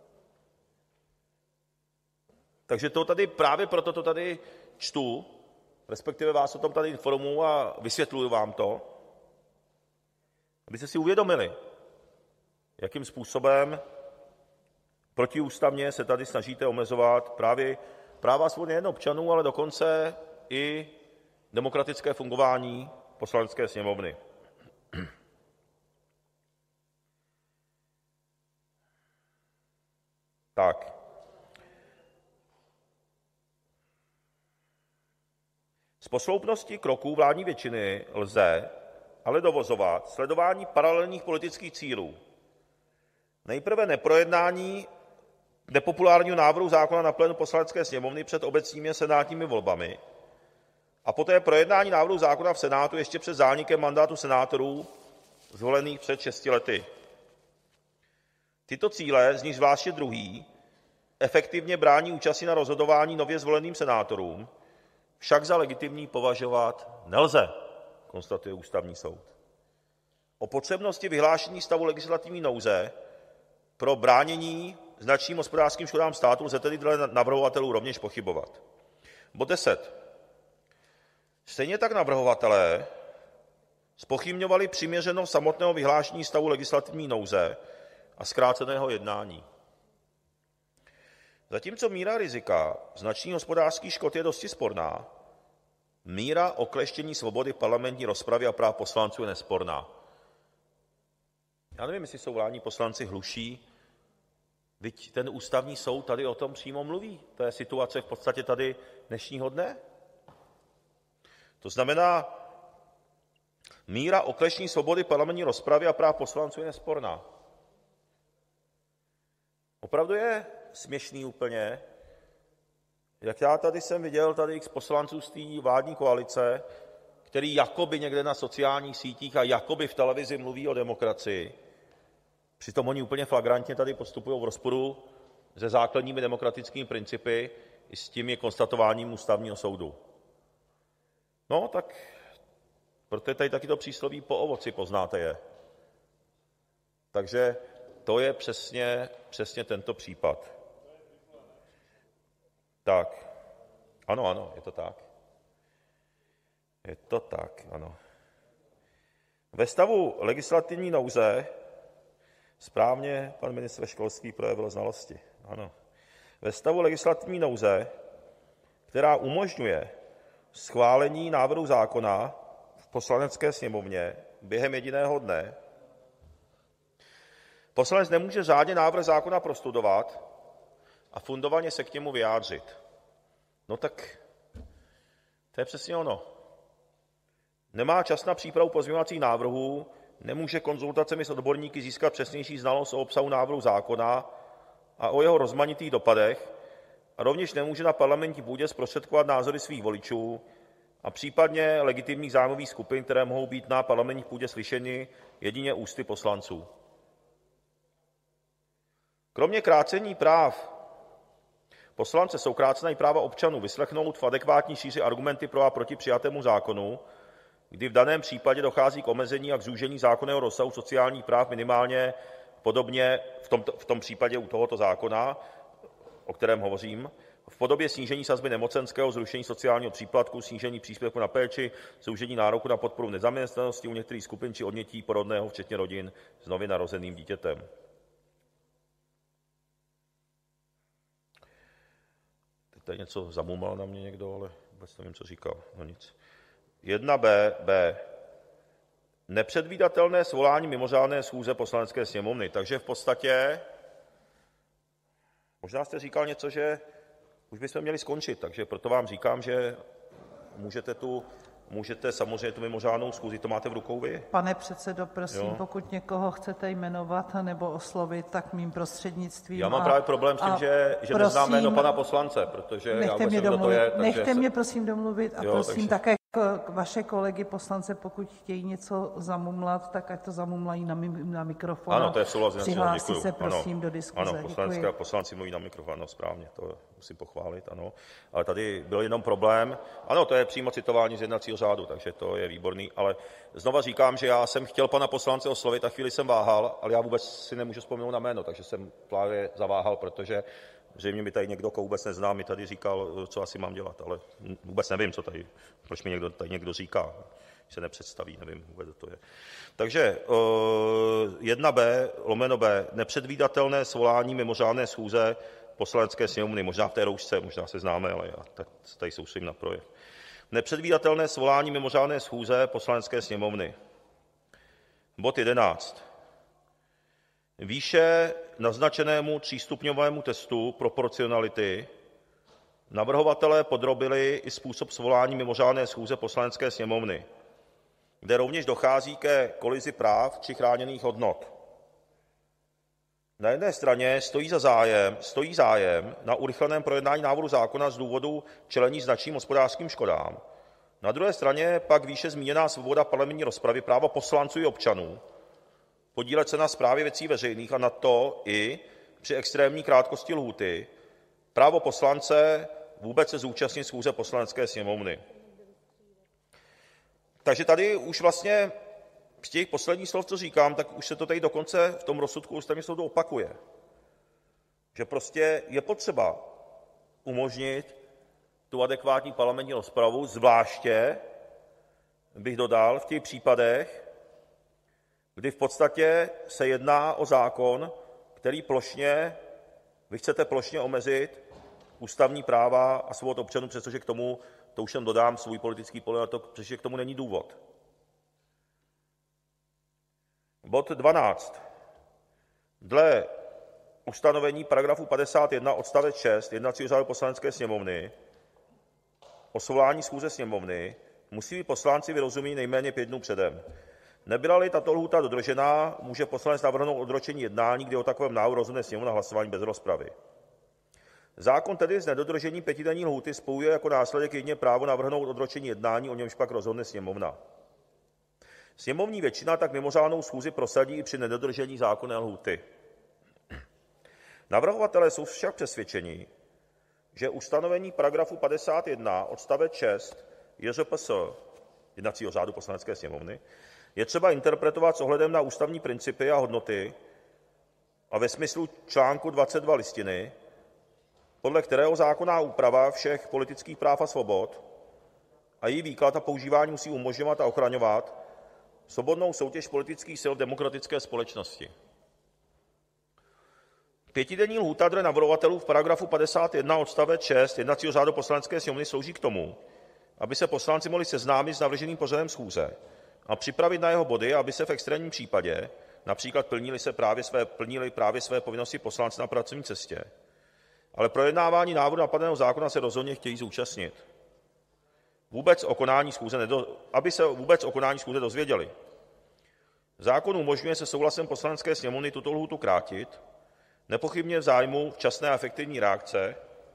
Takže to tady právě proto to tady čtu, respektive vás o tom tady informuji a vysvětluji vám to, abyste si uvědomili, jakým způsobem protiústavně se tady snažíte omezovat právě práva svobody nejen občanů, ale dokonce i demokratické fungování Poslanecké sněmovny. Tak. Z posloupnosti kroků vládní většiny lze ale dovozovat sledování paralelních politických cílů. Nejprve neprojednání nepopulárního návrhu zákona na plénu Poslanecké sněmovny před obecními a senátními volbami a poté projednání návrhu zákona v Senátu ještě před zánikem mandátu senátorů zvolených před 6 lety. Tyto cíle, z nich zvláště druhý, efektivně brání účasti na rozhodování nově zvoleným senátorům, však za legitimní považovat nelze, konstatuje Ústavní soud. O potřebnosti vyhlášení stavu legislativní nouze pro bránění značným hospodářským škodám státu lze tedy dle navrhovatelů rovněž pochybovat. Bod 10. Stejně tak navrhovatelé zpochybňovali přiměřenost samotného vyhlášení stavu legislativní nouze a zkráceného jednání. Zatímco míra rizika značných hospodářských škod je dosti sporná, míra okleštění svobody parlamentní rozpravy a práv poslanců je nesporná. Já nevím, jestli jsou vládní poslanci hluší, vždyť ten Ústavní soud tady o tom přímo mluví. To je situace v podstatě tady dnešního dne. To znamená, míra okleštění svobody parlamentní rozpravy a práv poslanců je nesporná. Opravdu je směšný úplně, jak já tady jsem viděl tady x poslanců z té vládní koalice, který jakoby někde na sociálních sítích a jakoby v televizi mluví o demokracii. Přitom oni úplně flagrantně tady postupují v rozporu se základními demokratickými principy i s tím je konstatováním Ústavního soudu. No tak, proto je tady taky to přísloví po ovoci poznáte je. Takže to je přesně tento případ. Tak, ano, je to tak. Je to tak, ano. Ve stavu legislativní nouze správně pan ministr školství projevil znalosti. Ano. Ve stavu legislativní nouze, která umožňuje schválení návrhu zákona v Poslanecké sněmovně během jediného dne, poslanec nemůže řádně návrh zákona prostudovat a fundovaně se k němu vyjádřit. No tak to je přesně ono. Nemá čas na přípravu pozměňovacích návrhů, nemůže konzultacemi s odborníky získat přesnější znalost o obsahu návrhu zákona a o jeho rozmanitých dopadech a rovněž nemůže na parlamentní půdě zprostředkovat názory svých voličů a případně legitimních zájmových skupin, které mohou být na parlamentní půdě slyšeny jedině ústy poslanců. Kromě krácení práv poslance jsou krácena i práva občanů vyslechnout v adekvátní šíři argumenty pro a proti přijatému zákonu, kdy v daném případě dochází k omezení a k zúžení zákonného rozsahu sociálních práv minimálně podobně v tom případě u tohoto zákona, o kterém hovořím, v podobě snížení sazby nemocenského, zrušení sociálního příplatku, snížení příspěvku na péči, zúžení nároku na podporu v nezaměstnanosti u některých skupin či odnětí porodného, včetně rodin s nově narozeným dítětem. Teď tady něco zamumlal na mě někdo, ale vůbec nevím, co říkal. No nic. 1b. Nepředvídatelné svolání mimořádné schůze Poslanecké sněmovny. Takže v podstatě, možná jste říkal něco, že už bychom měli skončit, takže proto vám říkám, že můžete samozřejmě tu mimořádnou schůzi, to máte v rukou vy. Pane předsedo, prosím, pokud někoho chcete jmenovat nebo oslovit, tak mým prostřednictvím. Já mám právě problém s tím, že neznám jméno pana poslance, protože já vůbec nevím, kdo to je. Nechte mě prosím domluvit a prosím také vaše kolegy poslance, pokud chtějí něco zamumlat, tak ať to zamumlají na mikrofon. Ano, to je souhlas. Přihlásí se prosím do diskuze. Ano, poslanci mluví na mikrofon, ano, správně, to musím pochválit, ano. Ale tady byl jenom problém. Ano, to je přímo citování z jednacího řádu, takže to je výborný, ale znova říkám, že já jsem chtěl pana poslance oslovit a chvíli jsem váhal, ale já vůbec si nemůžu vzpomenout na jméno, takže jsem právě zaváhal, protože zřejmě mi tady někdo, koho vůbec neznám, mi tady říkal, co asi mám dělat, ale vůbec nevím, co tady, proč mi někdo říká, se nepředstaví, nevím vůbec, co to je. Takže 1b/B, nepředvídatelné svolání mimořádné schůze Poslanecké sněmovny, možná v té roušce, možná se známe, ale já tady soustředím na projev. Nepředvídatelné svolání mimořádné schůze Poslanecké sněmovny. Bod 11. Výše naznačenému třístupňovému testu proporcionality navrhovatelé podrobili i způsob svolání mimořádné schůze Poslanecké sněmovny, kde rovněž dochází ke kolizi práv či chráněných hodnot. Na jedné straně stojí zájem na urychleném projednání návrhu zákona z důvodu čelení značným hospodářským škodám. Na druhé straně pak výše zmíněná svoboda parlamentní rozpravy, právo poslanců i občanů podílet se na správě věcí veřejných a na to i při extrémní krátkosti lhůty právo poslance vůbec se zúčastnit schůze Poslanecké sněmovny. Takže tady už vlastně z těch posledních slov, co říkám, tak už se to tady dokonce v tom rozsudku Ústavního soudu opakuje, že prostě je potřeba umožnit tu adekvátní parlamentní rozpravu, zvláště bych dodal v těch případech, kdy v podstatě se jedná o zákon, který vy chcete plošně omezit ústavní práva a svobod občanů, přestože k tomu, to už jsem dodám svůj politický pohled, přestože k tomu není důvod. Bod 12. Dle ustanovení paragrafu 51 odstavec 6 jednacího řádu Poslanecké sněmovny o svolání schůze sněmovny musí být poslanci vyrozuměni nejméně 5 dnů předem. Nebyla-li tato lhůta dodržena, může poslanec navrhnout odročení jednání, kdy o takovém návrhu rozhodne sněmovna hlasování bez rozpravy. Zákon tedy s nedodržením 5denní lhůty spojuje jako následek jedině právo navrhnout odročení jednání, o němž pak rozhodne sněmovna. Sněmovní většina tak mimořádnou schůzi prosadí i při nedodržení zákonné lhůty. Navrhovatelé jsou však přesvědčeni, že ustanovení paragrafu 51 odstavec 6 JŘPS, jednacího řádu Poslanecké sněmovny, je třeba interpretovat s ohledem na ústavní principy a hodnoty a ve smyslu článku 22 Listiny, podle kterého zákonná úprava všech politických práv a svobod a její výklad a používání musí umožňovat a ochraňovat svobodnou soutěž politických sil v demokratické společnosti. 5denní lhůta dle navrhovatelů v paragrafu 51 odstavec 6 jednacího řádu Poslanecké sněmovny slouží k tomu, aby se poslanci mohli seznámit s navrženým pořadem schůze a připravit na jeho body, aby se v extrémním případě, například plnili právě své povinnosti poslanci na pracovní cestě, ale projednávání návrhu napadeného zákona se rozhodně chtějí zúčastnit, aby se vůbec o konání schůze dozvěděli. Zákon umožňuje se souhlasem Poslanecké sněmovny tuto lhůtu krátit, nepochybně v zájmu včasné a efektivní reakce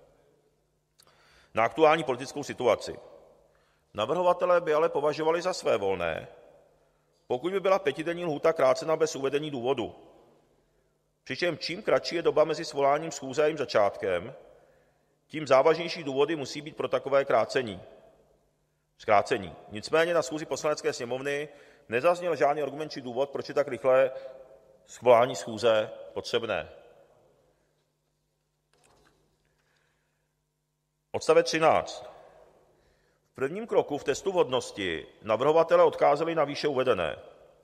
na aktuální politickou situaci. Navrhovatelé by ale považovali za svévolné, pokud by byla 5denní lhůta krácena bez uvedení důvodu. Přičemž čím kratší je doba mezi svoláním schůze a jejím začátkem, tím závažnější důvody musí být pro takové zkrácení. Nicméně na schůzi Poslanecké sněmovny nezazněl žádný argument či důvod, proč je tak rychlé svolání schůze potřebné. Odstavec 13. V prvním kroku v testu vhodnosti navrhovatelé odkázali na výše uvedené.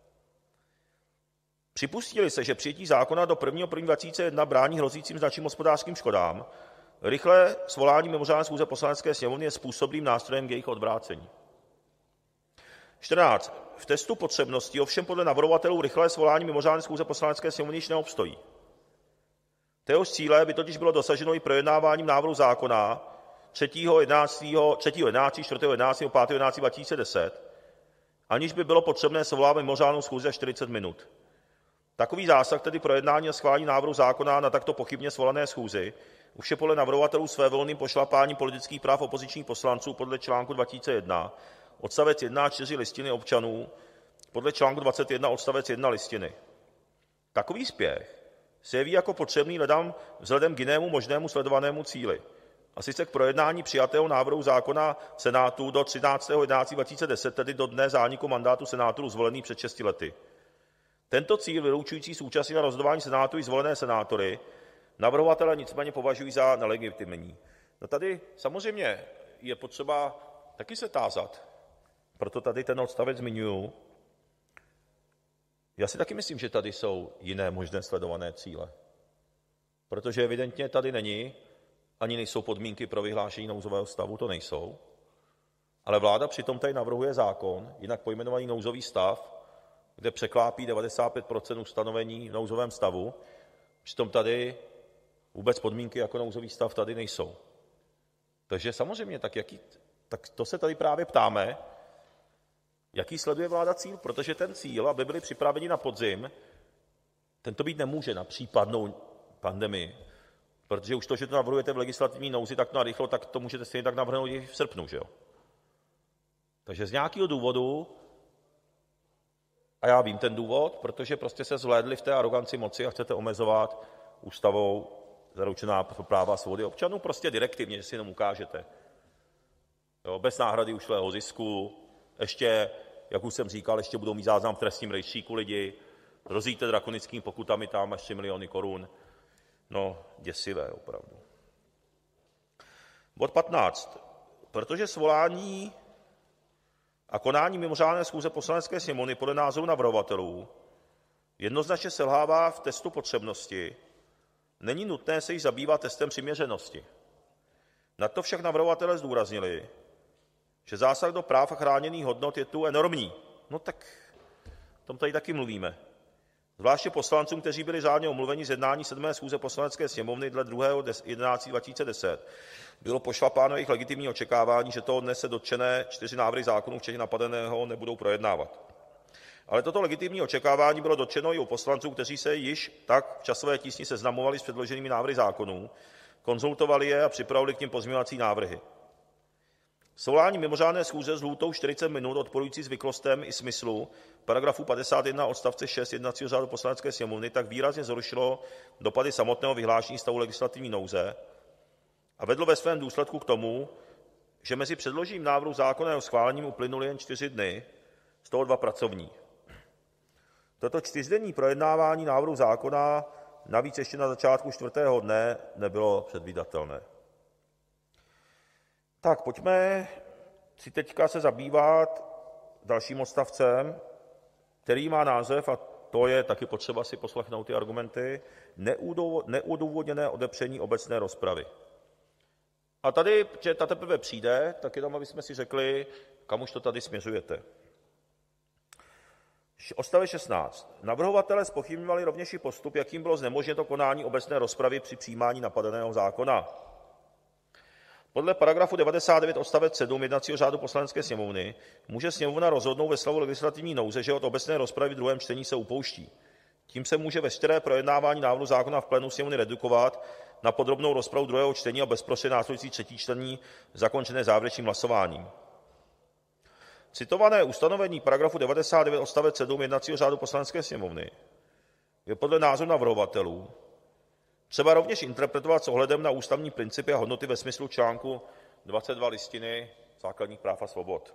Připustili se, že přijetí zákona do 1. 1. 2021 brání hrozícím značným hospodářským škodám, rychlé svolání mimořádné schůze Poslanecké sněmovny je způsobilým nástrojem k jejich odvrácení. 14. V testu potřebnosti ovšem podle navrhovatelů rychlé svolání mimořádné schůze Poslanecké sněmovny již neobstojí. Téhož cíle by totiž bylo dosaženo i projednáváním návrhu zákona 3. 11., 4. 11., 5. 11. 2010, aniž by bylo potřebné svolávat mimořádnou schůzi za 40 minut. Takový zásah, tedy projednání a schválení návrhu zákona na takto pochybně svolané schůzi, už je podle navrhovatelů svévolným pošlapáním politických práv opozičních poslanců podle článku 2001 odstavec 1 a 4 Listiny občanů, podle článku 21 odstavec 1 Listiny. Takový spěch se jeví jako potřebný vzhledem k jinému možnému sledovanému cíli, a sice k projednání přijatého návrhu zákona Senátu do 13. 11. 2010, tedy do dne zániku mandátu senátorů zvolených před 6 lety. Tento cíl, vylučující z účasti na rozhodování senátu i zvolené senátory, navrhovatelé nicméně považují za nelegitimní. No tady samozřejmě je potřeba taky se tázat, proto tady ten odstavec zmiňuji. Já si taky myslím, že tady jsou jiné možné sledované cíle, protože evidentně tady ani nejsou podmínky pro vyhlášení nouzového stavu, to nejsou, ale vláda přitom tady navrhuje zákon, jinak pojmenovaný nouzový stav, kde překlápí 95 % ustanovení v nouzovém stavu, přitom tady vůbec podmínky jako nouzový stav tady nejsou. Takže samozřejmě, tak to se tady právě ptáme, jaký sleduje vláda cíl, protože ten cíl, aby byli připraveni na podzim, tento být nemůže na případnou pandemii, protože už to, že to navrhujete v legislativní nouzi tak narychlo, tak to můžete stejně tak navrhnout i v srpnu, že jo? Takže z nějakého důvodu, a já vím ten důvod, protože prostě se zhlédli v té aroganci moci a chcete omezovat ústavou zaručená práva a svobody občanů, prostě direktivně, že si jenom ukážete. Jo, bez náhrady ušlého zisku, ještě, jak už jsem říkal, ještě budou mít záznam v trestním rejstříku lidi, hrozíte drakonickými pokutami tam až 3 miliony korun. No, děsivé opravdu. Bod 15. Protože svolání a konání mimořádné schůze Poslanecké sněmovny podle názoru navrhovatelů jednoznačně selhává v testu potřebnosti, není nutné se již zabývat testem přiměřenosti. Na to však navrhovatelé zdůraznili, že zásah do práv a chráněných hodnot je tu enormní. No tak o tom tady taky mluvíme. Zvláště poslancům, kteří byli řádně omluveni z jednání 7. schůze Poslanecké sněmovny dle 2.11.2010, bylo pošlapáno jejich legitimní očekávání, že toho dne se dotčené 4 návrhy zákonů, včetně napadeného, nebudou projednávat. Ale toto legitimní očekávání bylo dotčeno i u poslanců, kteří se již tak v časové tísni seznamovali s předloženými návrhy zákonů, konzultovali je a připravili k nim pozměňovací návrhy. Svolání mimořádné schůze s lhůtou 40 minut odporující zvyklostem i smyslu paragrafu 51 odstavce 6 jednacího řádu Poslanecké sněmovny tak výrazně zhoršilo dopady samotného vyhlášení stavu legislativní nouze a vedlo ve svém důsledku k tomu, že mezi předložením návrhu zákona a jeho schválením uplynuly jen 4 dny, z toho 2 pracovní. Toto 4denní projednávání návrhu zákona navíc ještě na začátku 4. dne nebylo předvídatelné. Tak pojďme si teďka se zabývat dalším odstavcem, který má název, a to je taky potřeba si poslechnout ty argumenty, neodůvodněné odepření obecné rozpravy. A tady, že ta teprve přijde, tak jenom, aby jsme si řekli, kam už to tady směřujete. Odstavec 16. Navrhovatelé zpochybňovali rovněž i postup, jakým bylo znemožněno konání obecné rozpravy při přijímání napadeného zákona. Podle paragrafu 99 odstavec 7 jednacího řádu Poslanecké sněmovny může sněmovna rozhodnout ve stavu legislativní nouze, že od obecné rozpravy v druhém čtení se upouští. Tím se může veškeré projednávání návrhu zákona v plénu sněmovny redukovat na podrobnou rozpravu druhého čtení a bezprostředně následující třetí čtení zakončené závěrečným hlasováním. Citované ustanovení paragrafu 99 odstavec 7 jednacího řádu Poslanecké sněmovny je podle názoru navrhovatelů třeba rovněž interpretovat s ohledem na ústavní principy a hodnoty ve smyslu článku 22 Listiny základních práv a svobod.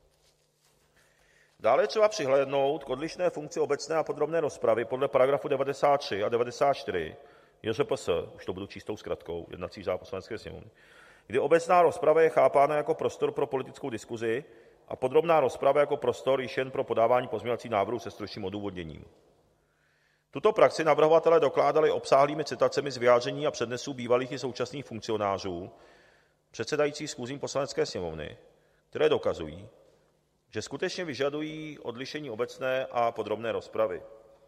Dále je třeba přihlédnout k odlišné funkci obecné a podrobné rozpravy podle paragrafu 93 a 94 JŘPS, už to budu číst tou zkratkou, jednací řád Poslanecké sněmovny, kdy obecná rozprava je chápána jako prostor pro politickou diskuzi a podrobná rozprava jako prostor již jen pro podávání pozměňovacích návrhů se stručným odůvodněním. Tuto praxi navrhovatelé dokládali obsáhlými citacemi z vyjádření a přednesů bývalých i současných funkcionářů předsedajících schůzí Poslanecké sněmovny, které dokazují, že skutečně vyžadují odlišení obecné a podrobné rozpravy.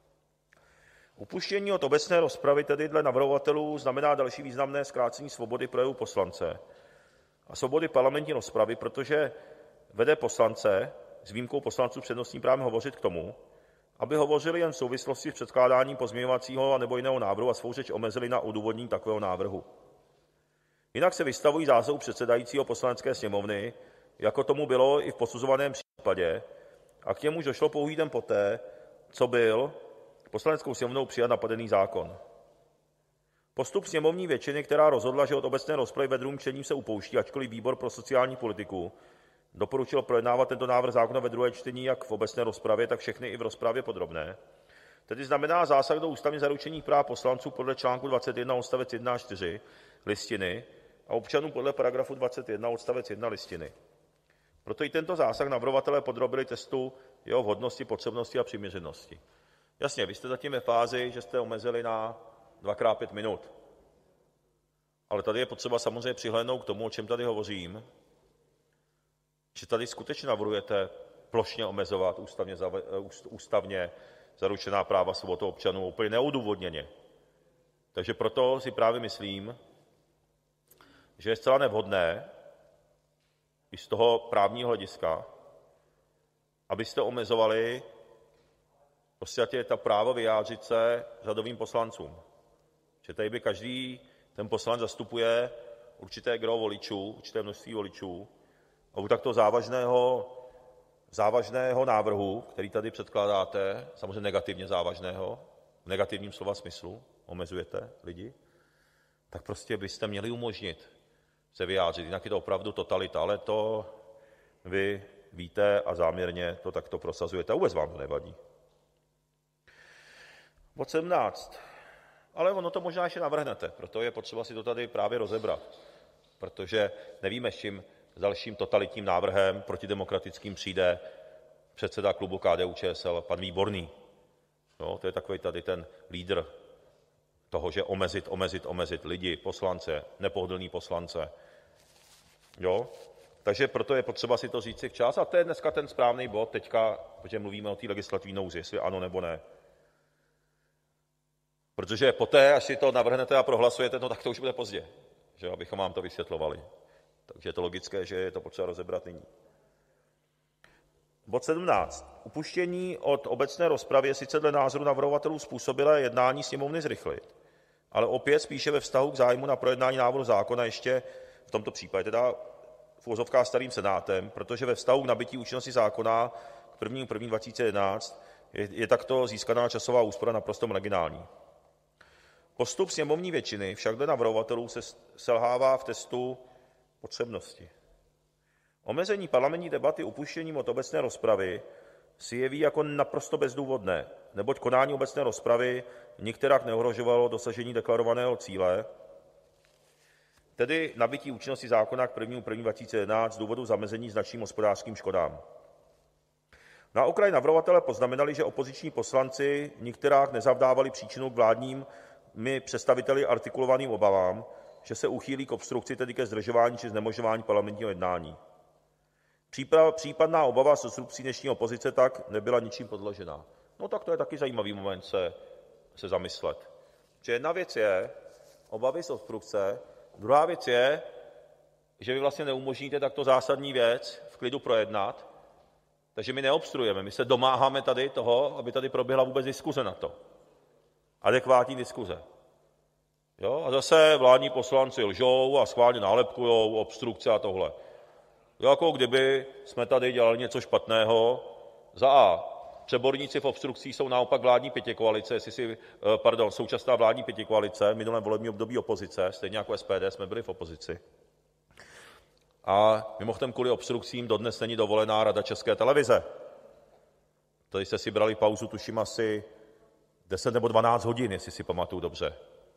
Upuštění od obecné rozpravy tedy dle navrhovatelů znamená další významné zkrácení svobody projevu poslance a svobody parlamentní rozpravy, protože vede poslance, s výjimkou poslanců s přednostním právem, hovořit k tomu, aby hovořili jen v souvislosti s předkládáním pozměňovacího nebo jiného návrhu a svou řeč omezili na odůvodnění takového návrhu. Jinak se vystavují zásahu předsedajícího Poslanecké sněmovny, jako tomu bylo i v posuzovaném případě, a k němuž došlo pouhý den poté, co byl Poslaneckou sněmovnou přijat napadený zákon. Postup sněmovní většiny, která rozhodla, že od obecné rozpravy ve druhém čtení se upouští, ačkoliv výbor pro sociální politiku doporučil projednávat tento návrh zákona ve druhém čtení jak v obecné rozpravě, tak všechny i v rozpravě podrobné, tedy znamená zásah do ústavně zaručených práv poslanců podle článku 21 odstavec 1 a 4 Listiny a občanů podle paragrafu 21 odstavec 1 Listiny. Proto i tento zásah navrhovatelé podrobili testu jeho vhodnosti, potřebnosti a přiměřenosti. Jasně, vy jste zatím ve fázi, že jste omezili na 2x5 minut. Ale tady je potřeba samozřejmě přihlédnout k tomu, o čem tady hovořím, že tady skutečně navrhujete plošně omezovat ústavně zaručená práva svobod občanů úplně neodůvodněně. Takže proto si právě myslím, že je zcela nevhodné i z toho právního hlediska, abyste omezovali v podstatě ta právo vyjádřit se řadovým poslancům. Že tady by každý ten poslanec zastupuje určité gros voličů, určité množství voličů a u takto závažného návrhu, který tady předkládáte, samozřejmě negativně závažného, v negativním slova smyslu, omezujete lidi, tak prostě byste měli umožnit se vyjádřit, jinak je to opravdu totalita, ale to vy víte a záměrně to takto prosazujete a vůbec vám to nevadí. Bod 17. Ale ono to možná ještě navrhnete, proto je potřeba si to tady právě rozebrat, protože nevíme, s čím dalším totalitním návrhem protidemokratickým přijde předseda klubu KDU-ČSL, pan Výborný. No, to je takový tady ten lídr toho, že omezit lidi, poslance, nepohodlný poslance. Jo? Takže proto je potřeba si to říci včas a to je dneska ten správný bod teďka, protože mluvíme o té legislativní nouzi, jestli ano nebo ne. Protože poté, až si to navrhnete a prohlasujete, no tak to už bude pozdě, že abychom vám to vysvětlovali. Takže je to logické, že je to potřeba rozebrat nyní. Bod 17. Upuštění od obecné rozpravy je sice dle názoru navrhovatelů způsobilé jednání sněmovny zrychlit, ale opět spíše ve vztahu k zájmu na projednání návrhu zákona ještě v tomto případě teda v uvozovkách starým Senátem, protože ve vztahu k nabytí účinnosti zákona k 1. 1. 2011 je takto získaná časová úspora naprosto marginální. Postup sněmovní většiny však dle navrhovatelů se selhává v testu potřebnosti. Omezení parlamentní debaty upuštěním od obecné rozpravy si jeví jako naprosto bezdůvodné, neboť konání obecné rozpravy nikterak neohrožovalo dosažení deklarovaného cíle, tedy nabytí účinnosti zákona k 1. 1. 2011 z důvodu zamezení značným hospodářským škodám. Na okraj navrhovatelé poznamenali, že opoziční poslanci nikterak nezavdávali příčinu k vládními představiteli artikulovaným obavám, že se uchýlí k obstrukci, tedy ke zdržování či znemožňování parlamentního jednání. Případná obava z obstrukcí dnešní opozice tak nebyla ničím podložena. No tak to je taky zajímavý moment se zamyslet. Že jedna věc je obavy z obstrukce, druhá věc je, že vy vlastně neumožníte takto zásadní věc v klidu projednat, takže my neobstruujeme, my se domáháme tady toho, aby tady proběhla vůbec diskuze na to. Adekvátní diskuze. Jo? A zase vládní poslanci lžou a schválně nálepkujou obstrukce a tohle. Jako kdyby jsme tady dělali něco špatného. Za A. Přeborníci v obstrukcích jsou naopak vládní pětikoalice, současná vládní pětikoalice, v minulém volebním období opozice, stejně jako SPD jsme byli v opozici. A mimochodem kvůli obstrukcím dodnes není dovolená Rada České televize. Tady jste si brali pauzu, tuším asi 10 nebo 12 hodin, jestli si pamatuju dobře.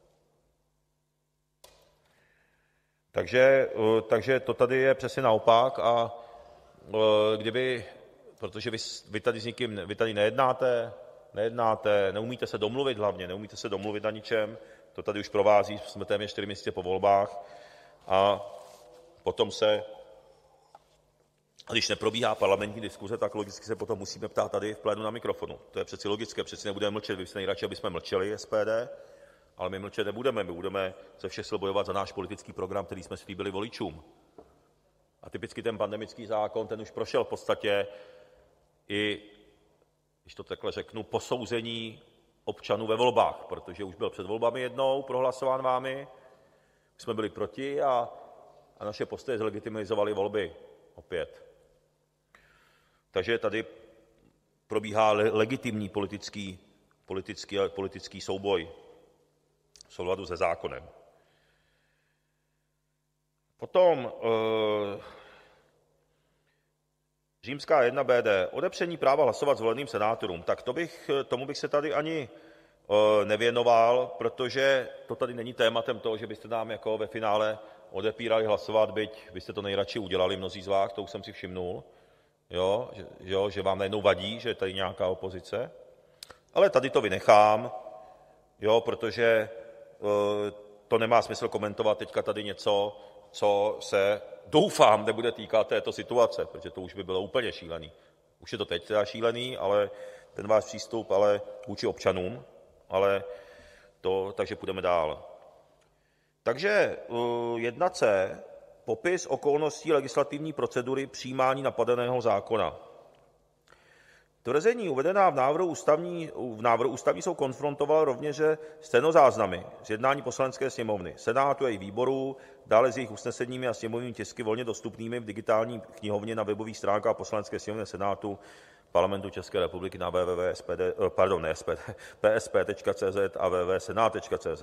Takže to tady je přesně naopak a protože vy tady s nikým, vy tady nejednáte, neumíte se domluvit hlavně, neumíte se domluvit na ničem, to tady už provází, jsme téměř 4 měsíce po volbách a potom když neprobíhá parlamentní diskuze, tak logicky se potom musíme ptát tady v plénu na mikrofonu. To je přeci logické, přeci nebudeme mlčet, vy jste nejradši, aby jsme mlčeli, SPD, ale my mlčet nebudeme, my budeme ze všech sil bojovat za náš politický program, který jsme slíbili voličům. A typicky ten pandemický zákon, ten už prošel v podstatě i, když to takhle řeknu, posouzení občanů ve volbách, protože už byl před volbami jednou prohlasován vámi, jsme byli proti a naše postoje zlegitimizovaly volby opět. Takže tady probíhá legitimní politický souboj v souladu se zákonem. Potom římská 1 BD. Odepření práva hlasovat zvoleným senátorům. Tak tomu bych se tady ani nevěnoval, protože to tady není tématem toho, že byste nám jako ve finále odepírali hlasovat, byť byste to nejradši udělali, mnozí z vás, to už jsem si všimnul, že vám najednou vadí, že je tady nějaká opozice. Ale tady to vynechám, protože to nemá smysl komentovat teďka tady něco, co se, doufám, nebude týkat této situace, protože to už by bylo úplně šílený. Už je to teď teda šílený, ale ten váš přístup, ale vůči občanům, ale takže půjdeme dál. Takže 1c. Popis okolností legislativní procedury přijímání napadeného zákona. Tvrzení uvedená v návrhu ústavní jsou konfrontovala rovněž stenozáznamy z jednání Poslanecké sněmovny, Senátu a jejich výborů, dále s jejich usneseními a sněmovními tisky volně dostupnými v digitální knihovně na webových stránkách Poslanecké sněmovny, Senátu Parlamentu České republiky na psp.cz a www.senát.cz.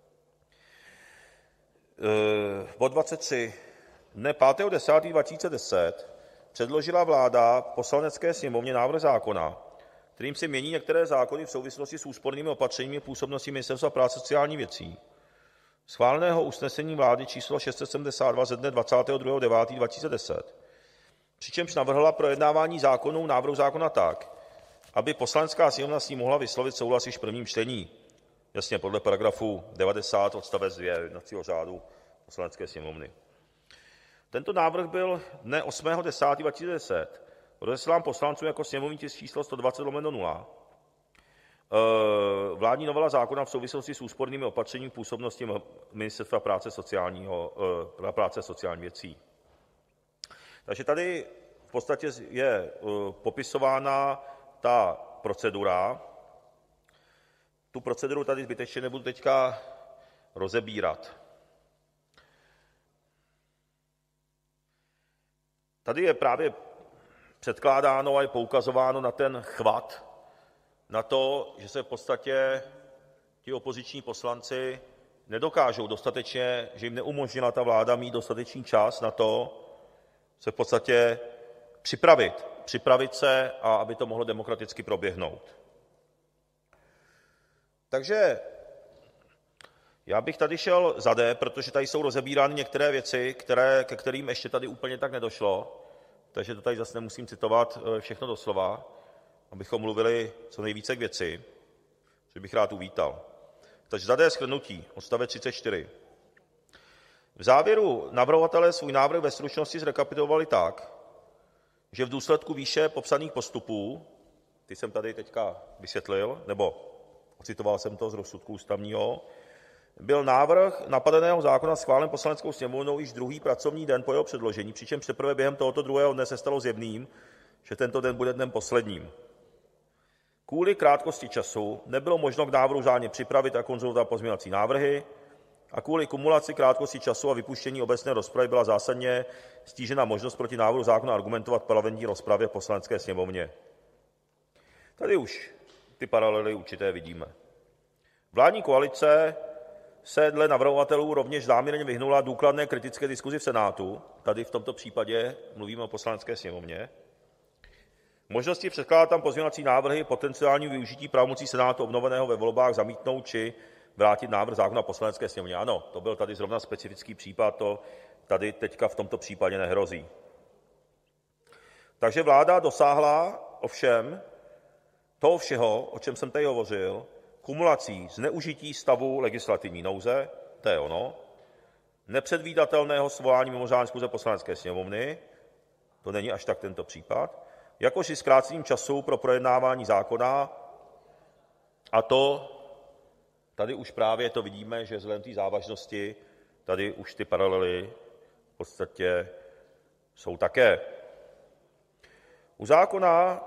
Bod 23. Dne 5.10.2010 předložila vláda Poslanecké sněmovně návrh zákona, kterým se mění některé zákony v souvislosti s úspornými opatřeními působnosti Ministerstva práce a sociálních věcí, schváleného usnesením vlády číslo 672 ze dne 22.9.2010, přičemž navrhla projednávání návrhu zákona tak, aby Poslanecká sněmovna s ním mohla vyslovit souhlas již v prvním čtení, jasně podle paragrafu 90 odstavec 2 jednacího řádu Poslanecké sněmovny. Tento návrh byl dne 8.10.2010 rozeslán poslancům jako sněmovní tisk číslo 120/0. Vládní novela zákona v souvislosti s úspornými opatřeními působnosti Ministerstva práce a sociálních věcí. Takže tady v podstatě je popisována ta procedura. Tu proceduru tady zbytečně nebudu teďka rozebírat. Tady je právě předkládáno a je poukazováno na ten chvat, na to, že se v podstatě ti opoziční poslanci nedokážou dostatečně, že jim neumožnila ta vláda mít dostatečný čas na to se v podstatě připravit se a aby to mohlo demokraticky proběhnout. Takže já bych tady šel za D, protože tady jsou rozebírány některé věci, ke kterým ještě tady úplně tak nedošlo, takže to tady zase nemusím citovat všechno doslova, abychom mluvili co nejvíce k věci, což bych rád uvítal. Takže za D shrnutí, odstavec 34. V závěru navrhovatelé svůj návrh ve stručnosti zrekapitulovali tak, že v důsledku výše popsaných postupů, ty jsem tady teďka vysvětlil, nebo ocitoval jsem to z rozsudku ústavního, byl návrh napadeného zákona schválen Poslaneckou sněmovnou již druhý pracovní den po jeho předložení, přičemž teprve během tohoto druhého dne se stalo zjevným, že tento den bude dnem posledním. Kvůli krátkosti času nebylo možno k návrhu řádně připravit a konzultovat pozměňovací návrhy a kvůli kumulaci krátkosti času a vypuštění obecné rozpravy byla zásadně ztížena možnost proti návrhu zákona argumentovat v parlamentní rozpravě v Poslanecké sněmovně. Tady už ty paralely určité vidíme. Vládní koalice se dle navrhovatelů rovněž záměrně vyhnula důkladné kritické diskuzi v Senátu, tady v tomto případě mluvíme o Poslanecké sněmovně, možnosti předkládat tam pozměňovací návrhy, potenciální využití pravomocí Senátu obnoveného ve volbách, zamítnout či vrátit návrh zákona Poslanecké sněmovně. Ano, to byl tady zrovna specifický případ, to tady teďka v tomto případě nehrozí. Takže vláda dosáhla ovšem toho všeho, o čem jsem tady hovořil, kumulací zneužití stavu legislativní nouze, to je ono, nepředvídatelného svolání mimořádné schůze Poslanecké sněmovny, to není až tak tento případ, jakož i zkrácením času pro projednávání zákona, a to tady už právě to vidíme, že vzhledem té závažnosti tady už ty paralely v podstatě jsou také. U zákona,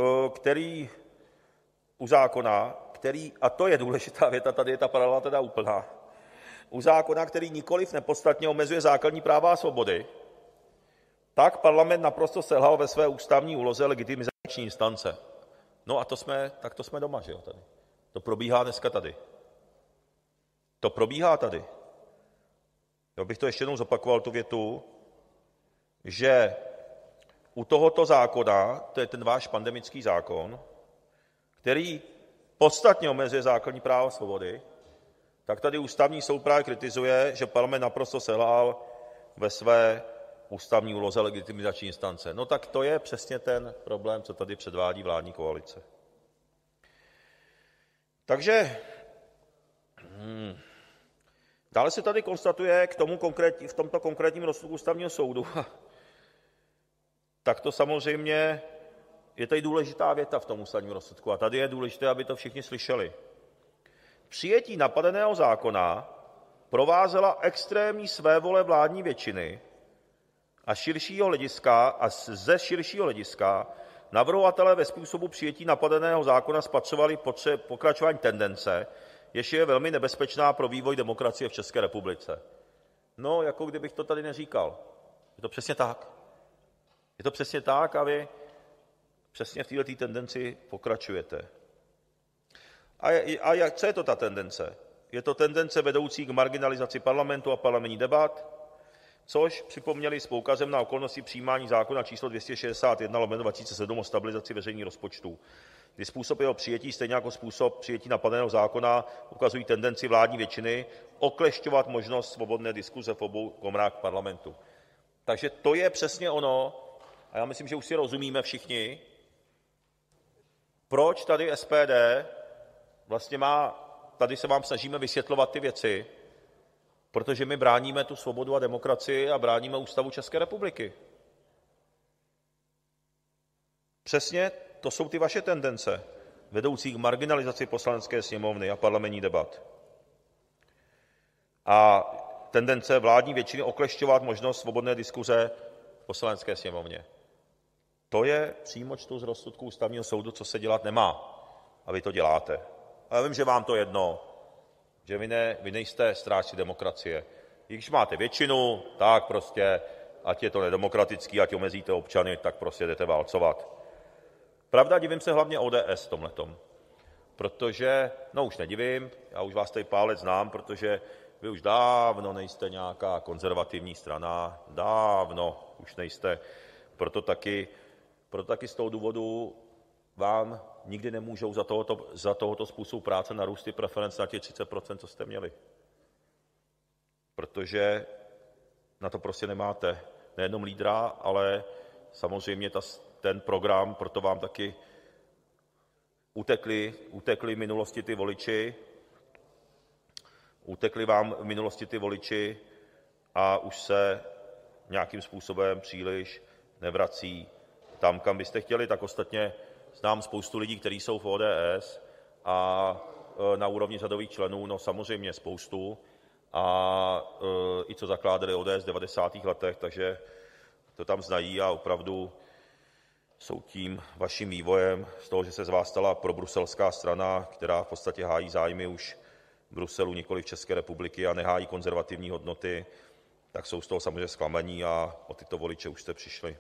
a to je důležitá věta, tady je ta paralela teda úplná, u zákona, který nikoliv nepodstatně omezuje základní práva a svobody, tak parlament naprosto selhal ve své ústavní úloze legitimizační instance. No a to jsme doma, že jo, tady. To probíhá dneska tady. To probíhá tady. Já bych to ještě jednou zopakoval, tu větu, že u tohoto zákona, to je ten váš pandemický zákon, který podstatně omezuje základní práva a svobody, tak tady ústavní soud právě kritizuje, že parlament naprosto selhal ve své ústavní úloze legitimizační instance. No tak to je přesně ten problém, co tady předvádí vládní koalice. Takže dále se tady konstatuje v tomto konkrétním rozsudku ústavního soudu, tak to samozřejmě je tady důležitá věta v tom ústavním rozsudku a tady je důležité, aby to všichni slyšeli. Přijetí napadeného zákona provázela extrémní svévole vládní většiny a ze širšího hlediska navrhovatelé ve způsobu přijetí napadeného zákona spatřovali pokračování tendence, jež je velmi nebezpečná pro vývoj demokracie v České republice. No, jako kdybych to tady neříkal. Je to přesně tak. Je to přesně tak a vy přesně v této tendenci pokračujete. A co je to ta tendence? Je to tendence vedoucí k marginalizaci parlamentu a parlamentních debat, což připomněli s poukazem na okolnosti přijímání zákona číslo 261/2007 o stabilizaci veřejných rozpočtů, kdy způsob jeho přijetí, stejně jako způsob přijetí napadeného zákona, ukazují tendenci vládní většiny oklešťovat možnost svobodné diskuse v obou komorách parlamentu. Takže to je přesně ono, a já myslím, že už si rozumíme všichni, proč tady SPD vlastně tady se vám snažíme vysvětlovat ty věci, protože my bráníme tu svobodu a demokracii a bráníme Ústavu České republiky. Přesně to jsou ty vaše tendence, vedoucí k marginalizaci Poslanecké sněmovny a parlamentních debat. A tendence vládní většiny oklešťovat možnost svobodné diskuze v Poslanecké sněmovně. To je přímo čtu z rozsudku Ústavního soudu, co se dělat nemá. A vy to děláte. A já vím, že vám to jedno, že vy nejste strážci demokracie. I když máte většinu, tak prostě, ať je to nedemokratický, ať omezíte občany, tak prostě jdete válcovat. Pravda, divím se hlavně ODS tomhletom. Protože, no už nedivím, já už vás tady pár let znám, protože vy už dávno nejste nějaká konzervativní strana, dávno už nejste, proto taky z toho důvodu vám nikdy nemůžou za tohoto způsobu práce narůst ty preference na těch 30%, co jste měli. Protože na to prostě nemáte nejenom lídra, ale samozřejmě ten program, proto vám taky utekli v minulosti ty voliči, a už se nějakým způsobem příliš nevrací tam, kam byste chtěli. Tak ostatně znám spoustu lidí, kteří jsou v ODS a na úrovni řadových členů, no samozřejmě spoustu, a i co zakládali ODS v 90. letech, takže to tam znají a opravdu jsou tím vaším vývojem z toho, že se z vás stala probruselská strana, která v podstatě hájí zájmy už Bruselu, nikoli v České republiky a nehájí konzervativní hodnoty, tak jsou z toho samozřejmě zklamaní a o tyto voliče už jste přišli.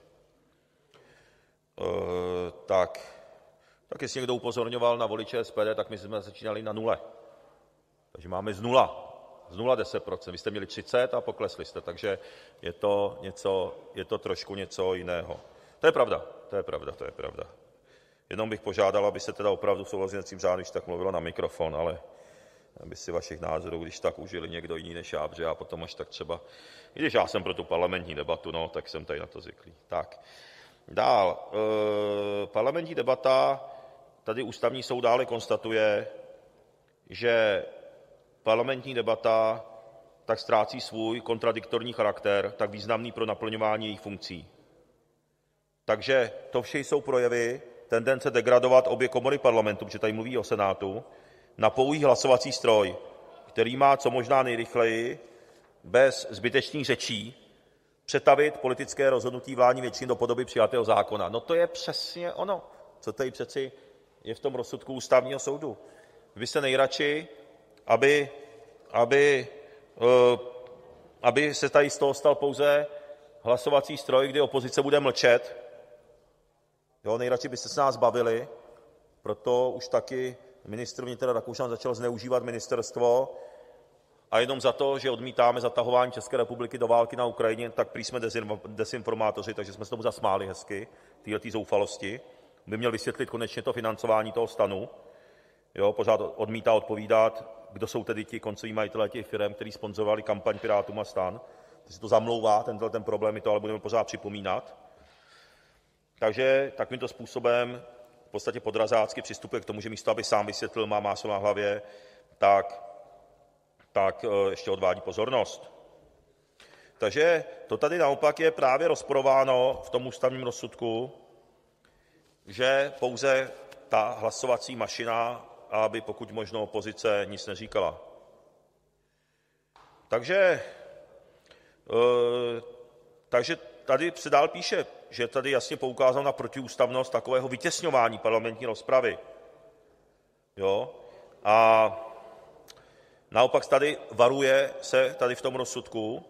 Tak jestli někdo upozorňoval na voliče SPD, tak my jsme začínali na nule. Takže máme z nula 10%. Vy jste měli 30 a poklesli jste, takže je to trošku něco jiného. To je pravda. Jenom bych požádal, aby se teda opravdu v souladu s jednacím řádem, když tak mluvilo na mikrofon, ale aby si vašich názorů, když tak užili někdo jiný než já, protože já potom až tak třeba, i když já jsem pro tu parlamentní debatu, no, tak jsem tady na to zvyklý. Tak, dál. Parlamentní debata, tady Ústavní soud dále konstatuje, že parlamentní debata tak ztrácí svůj kontradiktorní charakter, tak významný pro naplňování jejich funkcí. Takže to vše jsou projevy tendence degradovat obě komory parlamentu, protože tady mluví o Senátu, na pouhý hlasovací stroj, který má co možná nejrychleji, bez zbytečných řečí, přetavit politické rozhodnutí vládní většiny do podoby přijatého zákona. No to je přesně ono, co tady přeci je v tom rozsudku Ústavního soudu. Vy jste nejradši, aby se tady z toho stal pouze hlasovací stroj, kdy opozice bude mlčet. Jo, nejradši byste se nás bavili, proto už taky ministr vnitra Rakušan začal zneužívat ministerstvo a jenom za to, že odmítáme zatahování České republiky do války na Ukrajině, tak prý jsme dezinformátoři, takže jsme se tomu zasmáli hezky, téhletý zoufalosti. By měl vysvětlit konečně to financování toho STANu. Jo, pořád odmítá odpovídat, kdo jsou tedy ti koncoví majitelé těch firm, kteří sponzorovali kampaň Pirátům a STAN. Když se to zamlouvá, ten problém, my to ale budeme pořád připomínat. Takže takovýmto způsobem v podstatě podrazácky přistupuje k tomu, že místo, aby sám vysvětlil, má máslo na hlavě, tak ještě odvádí pozornost. Takže to tady naopak je právě rozporováno v tom ústavním rozsudku, že pouze ta hlasovací mašina, aby pokud možno opozice nic neříkala. Takže tady se dál píše, že tady jasně poukázal na protiústavnost takového vytěsňování parlamentní rozpravy. Jo? A naopak tady varuje se tady v tom rozsudku,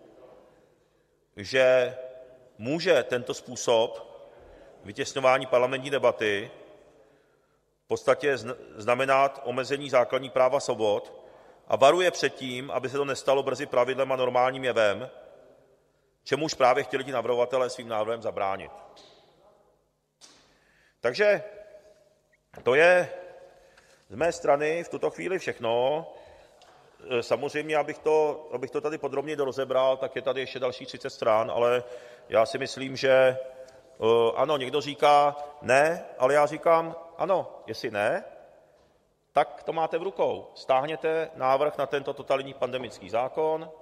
že může tento způsob vytěsňování parlamentní debaty v podstatě znamenat omezení základních práv a svobod a varuje před tím, aby se to nestalo brzy pravidlem a normálním jevem, čemuž právě chtěli ti navrhovatelé svým návrhem zabránit. Takže to je z mé strany v tuto chvíli všechno. Samozřejmě, abych to tady podrobně rozebral, tak je tady ještě další 30 stran, ale já si myslím, že ano, někdo říká ne, ale já říkám ano, jestli ne, tak to máte v rukou. Stáhněte návrh na tento totalitní pandemický zákon,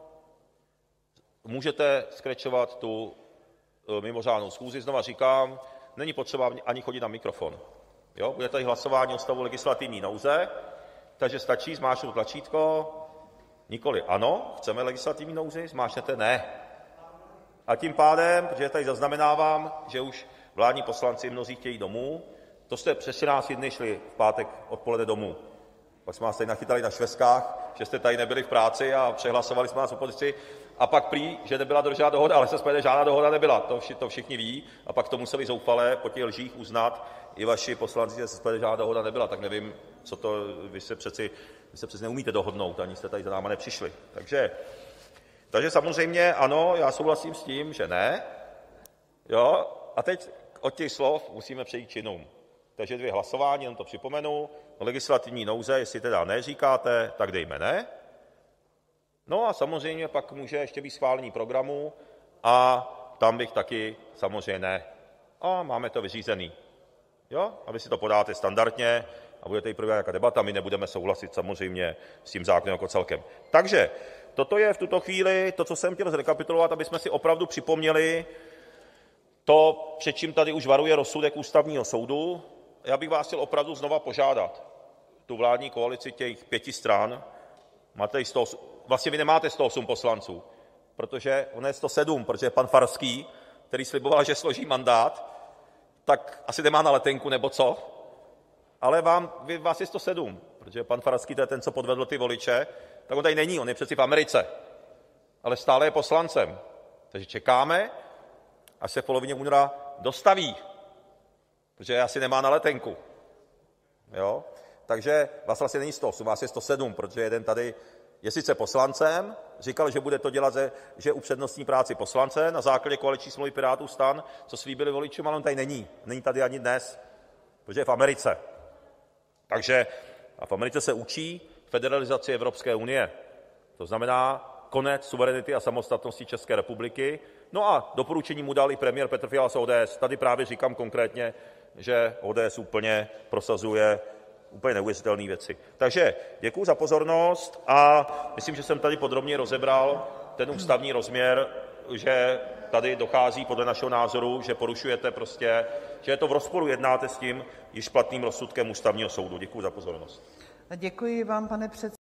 můžete skrečovat tu mimořádnou schůzi, znova říkám, není potřeba ani chodit na mikrofon. Jo? Bude tady hlasování o stavu legislativní nouze, takže stačí zmáčknout tlačítko, nikoli ano, chceme legislativní nouzi, zmáčknete ne. A tím pádem, protože tady zaznamenávám, že už vládní poslanci mnozí chtějí domů, to jste přes 14 dny šli v pátek odpoledne domů. Pak jsme vás tady nachytali na švestkách, že jste tady nebyli v práci a přehlasovali jsme vás v opozici. A pak prý, že nebyla dodržena dohoda, ale se SPD žádná dohoda nebyla. To všichni ví. A pak to museli zoufale po těch lžích uznat i vaši poslanci, že se SPD žádná dohoda nebyla. Tak nevím, co to, vy se přeci neumíte dohodnout, ani jste tady za náma nepřišli. Takže samozřejmě ano, já souhlasím s tím, že ne. Jo? A teď od těch slov musíme přejít k činům. Takže 2 hlasování, jen to připomenu. Legislativní nouze, jestli teda neříkáte, tak dejme ne. No a samozřejmě pak může ještě být schválení programu a tam bych taky samozřejmě ne. A máme to vyřízený. Jo? A vy si to podáte standardně a budete i probíhat nějaká debata, my nebudeme souhlasit samozřejmě s tím zákonem jako celkem. Takže toto je v tuto chvíli to, co jsem chtěl zrekapitulovat, aby jsme si opravdu připomněli to, před čím tady už varuje rozsudek Ústavního soudu. Já bych vás chtěl opravdu znova požádat, tu vládní koalici těch 5 stran, máte 108, vlastně vy nemáte 108 poslanců, protože on je 107, protože pan Farský, který sliboval, že složí mandát, tak asi nemá na letenku nebo co, ale vás je 107, protože pan Farský, to je ten, co podvedl ty voliče, tak on tady není, on je přeci v Americe, ale stále je poslancem. Takže čekáme, až se v polovině února dostaví, protože asi nemá na letenku. Jo? Takže vás vlastně není 108, vás je 107, protože jeden tady je sice poslancem, říkal, že bude to dělat, že upřednostní práci poslance na základě koaliční smlouvy Pirátů STAN, co slíbili voličům, ale on tady není. Není tady ani dnes, protože je v Americe. Takže a v Americe se učí federalizaci Evropské unie. To znamená konec suverenity a samostatnosti České republiky. No a doporučení mu dal i premiér Petr Fiala z ODS. Tady právě říkám konkrétně, že ODS úplně prosazuje úplně neuvěřitelné věci. Takže děkuji za pozornost a myslím, že jsem tady podrobně rozebral ten ústavní rozměr, že tady dochází podle našeho názoru, že porušujete prostě, že je to v rozporu, jednáte s tím již platným rozsudkem Ústavního soudu. Děkuji za pozornost. Děkuji vám, pane předsedo.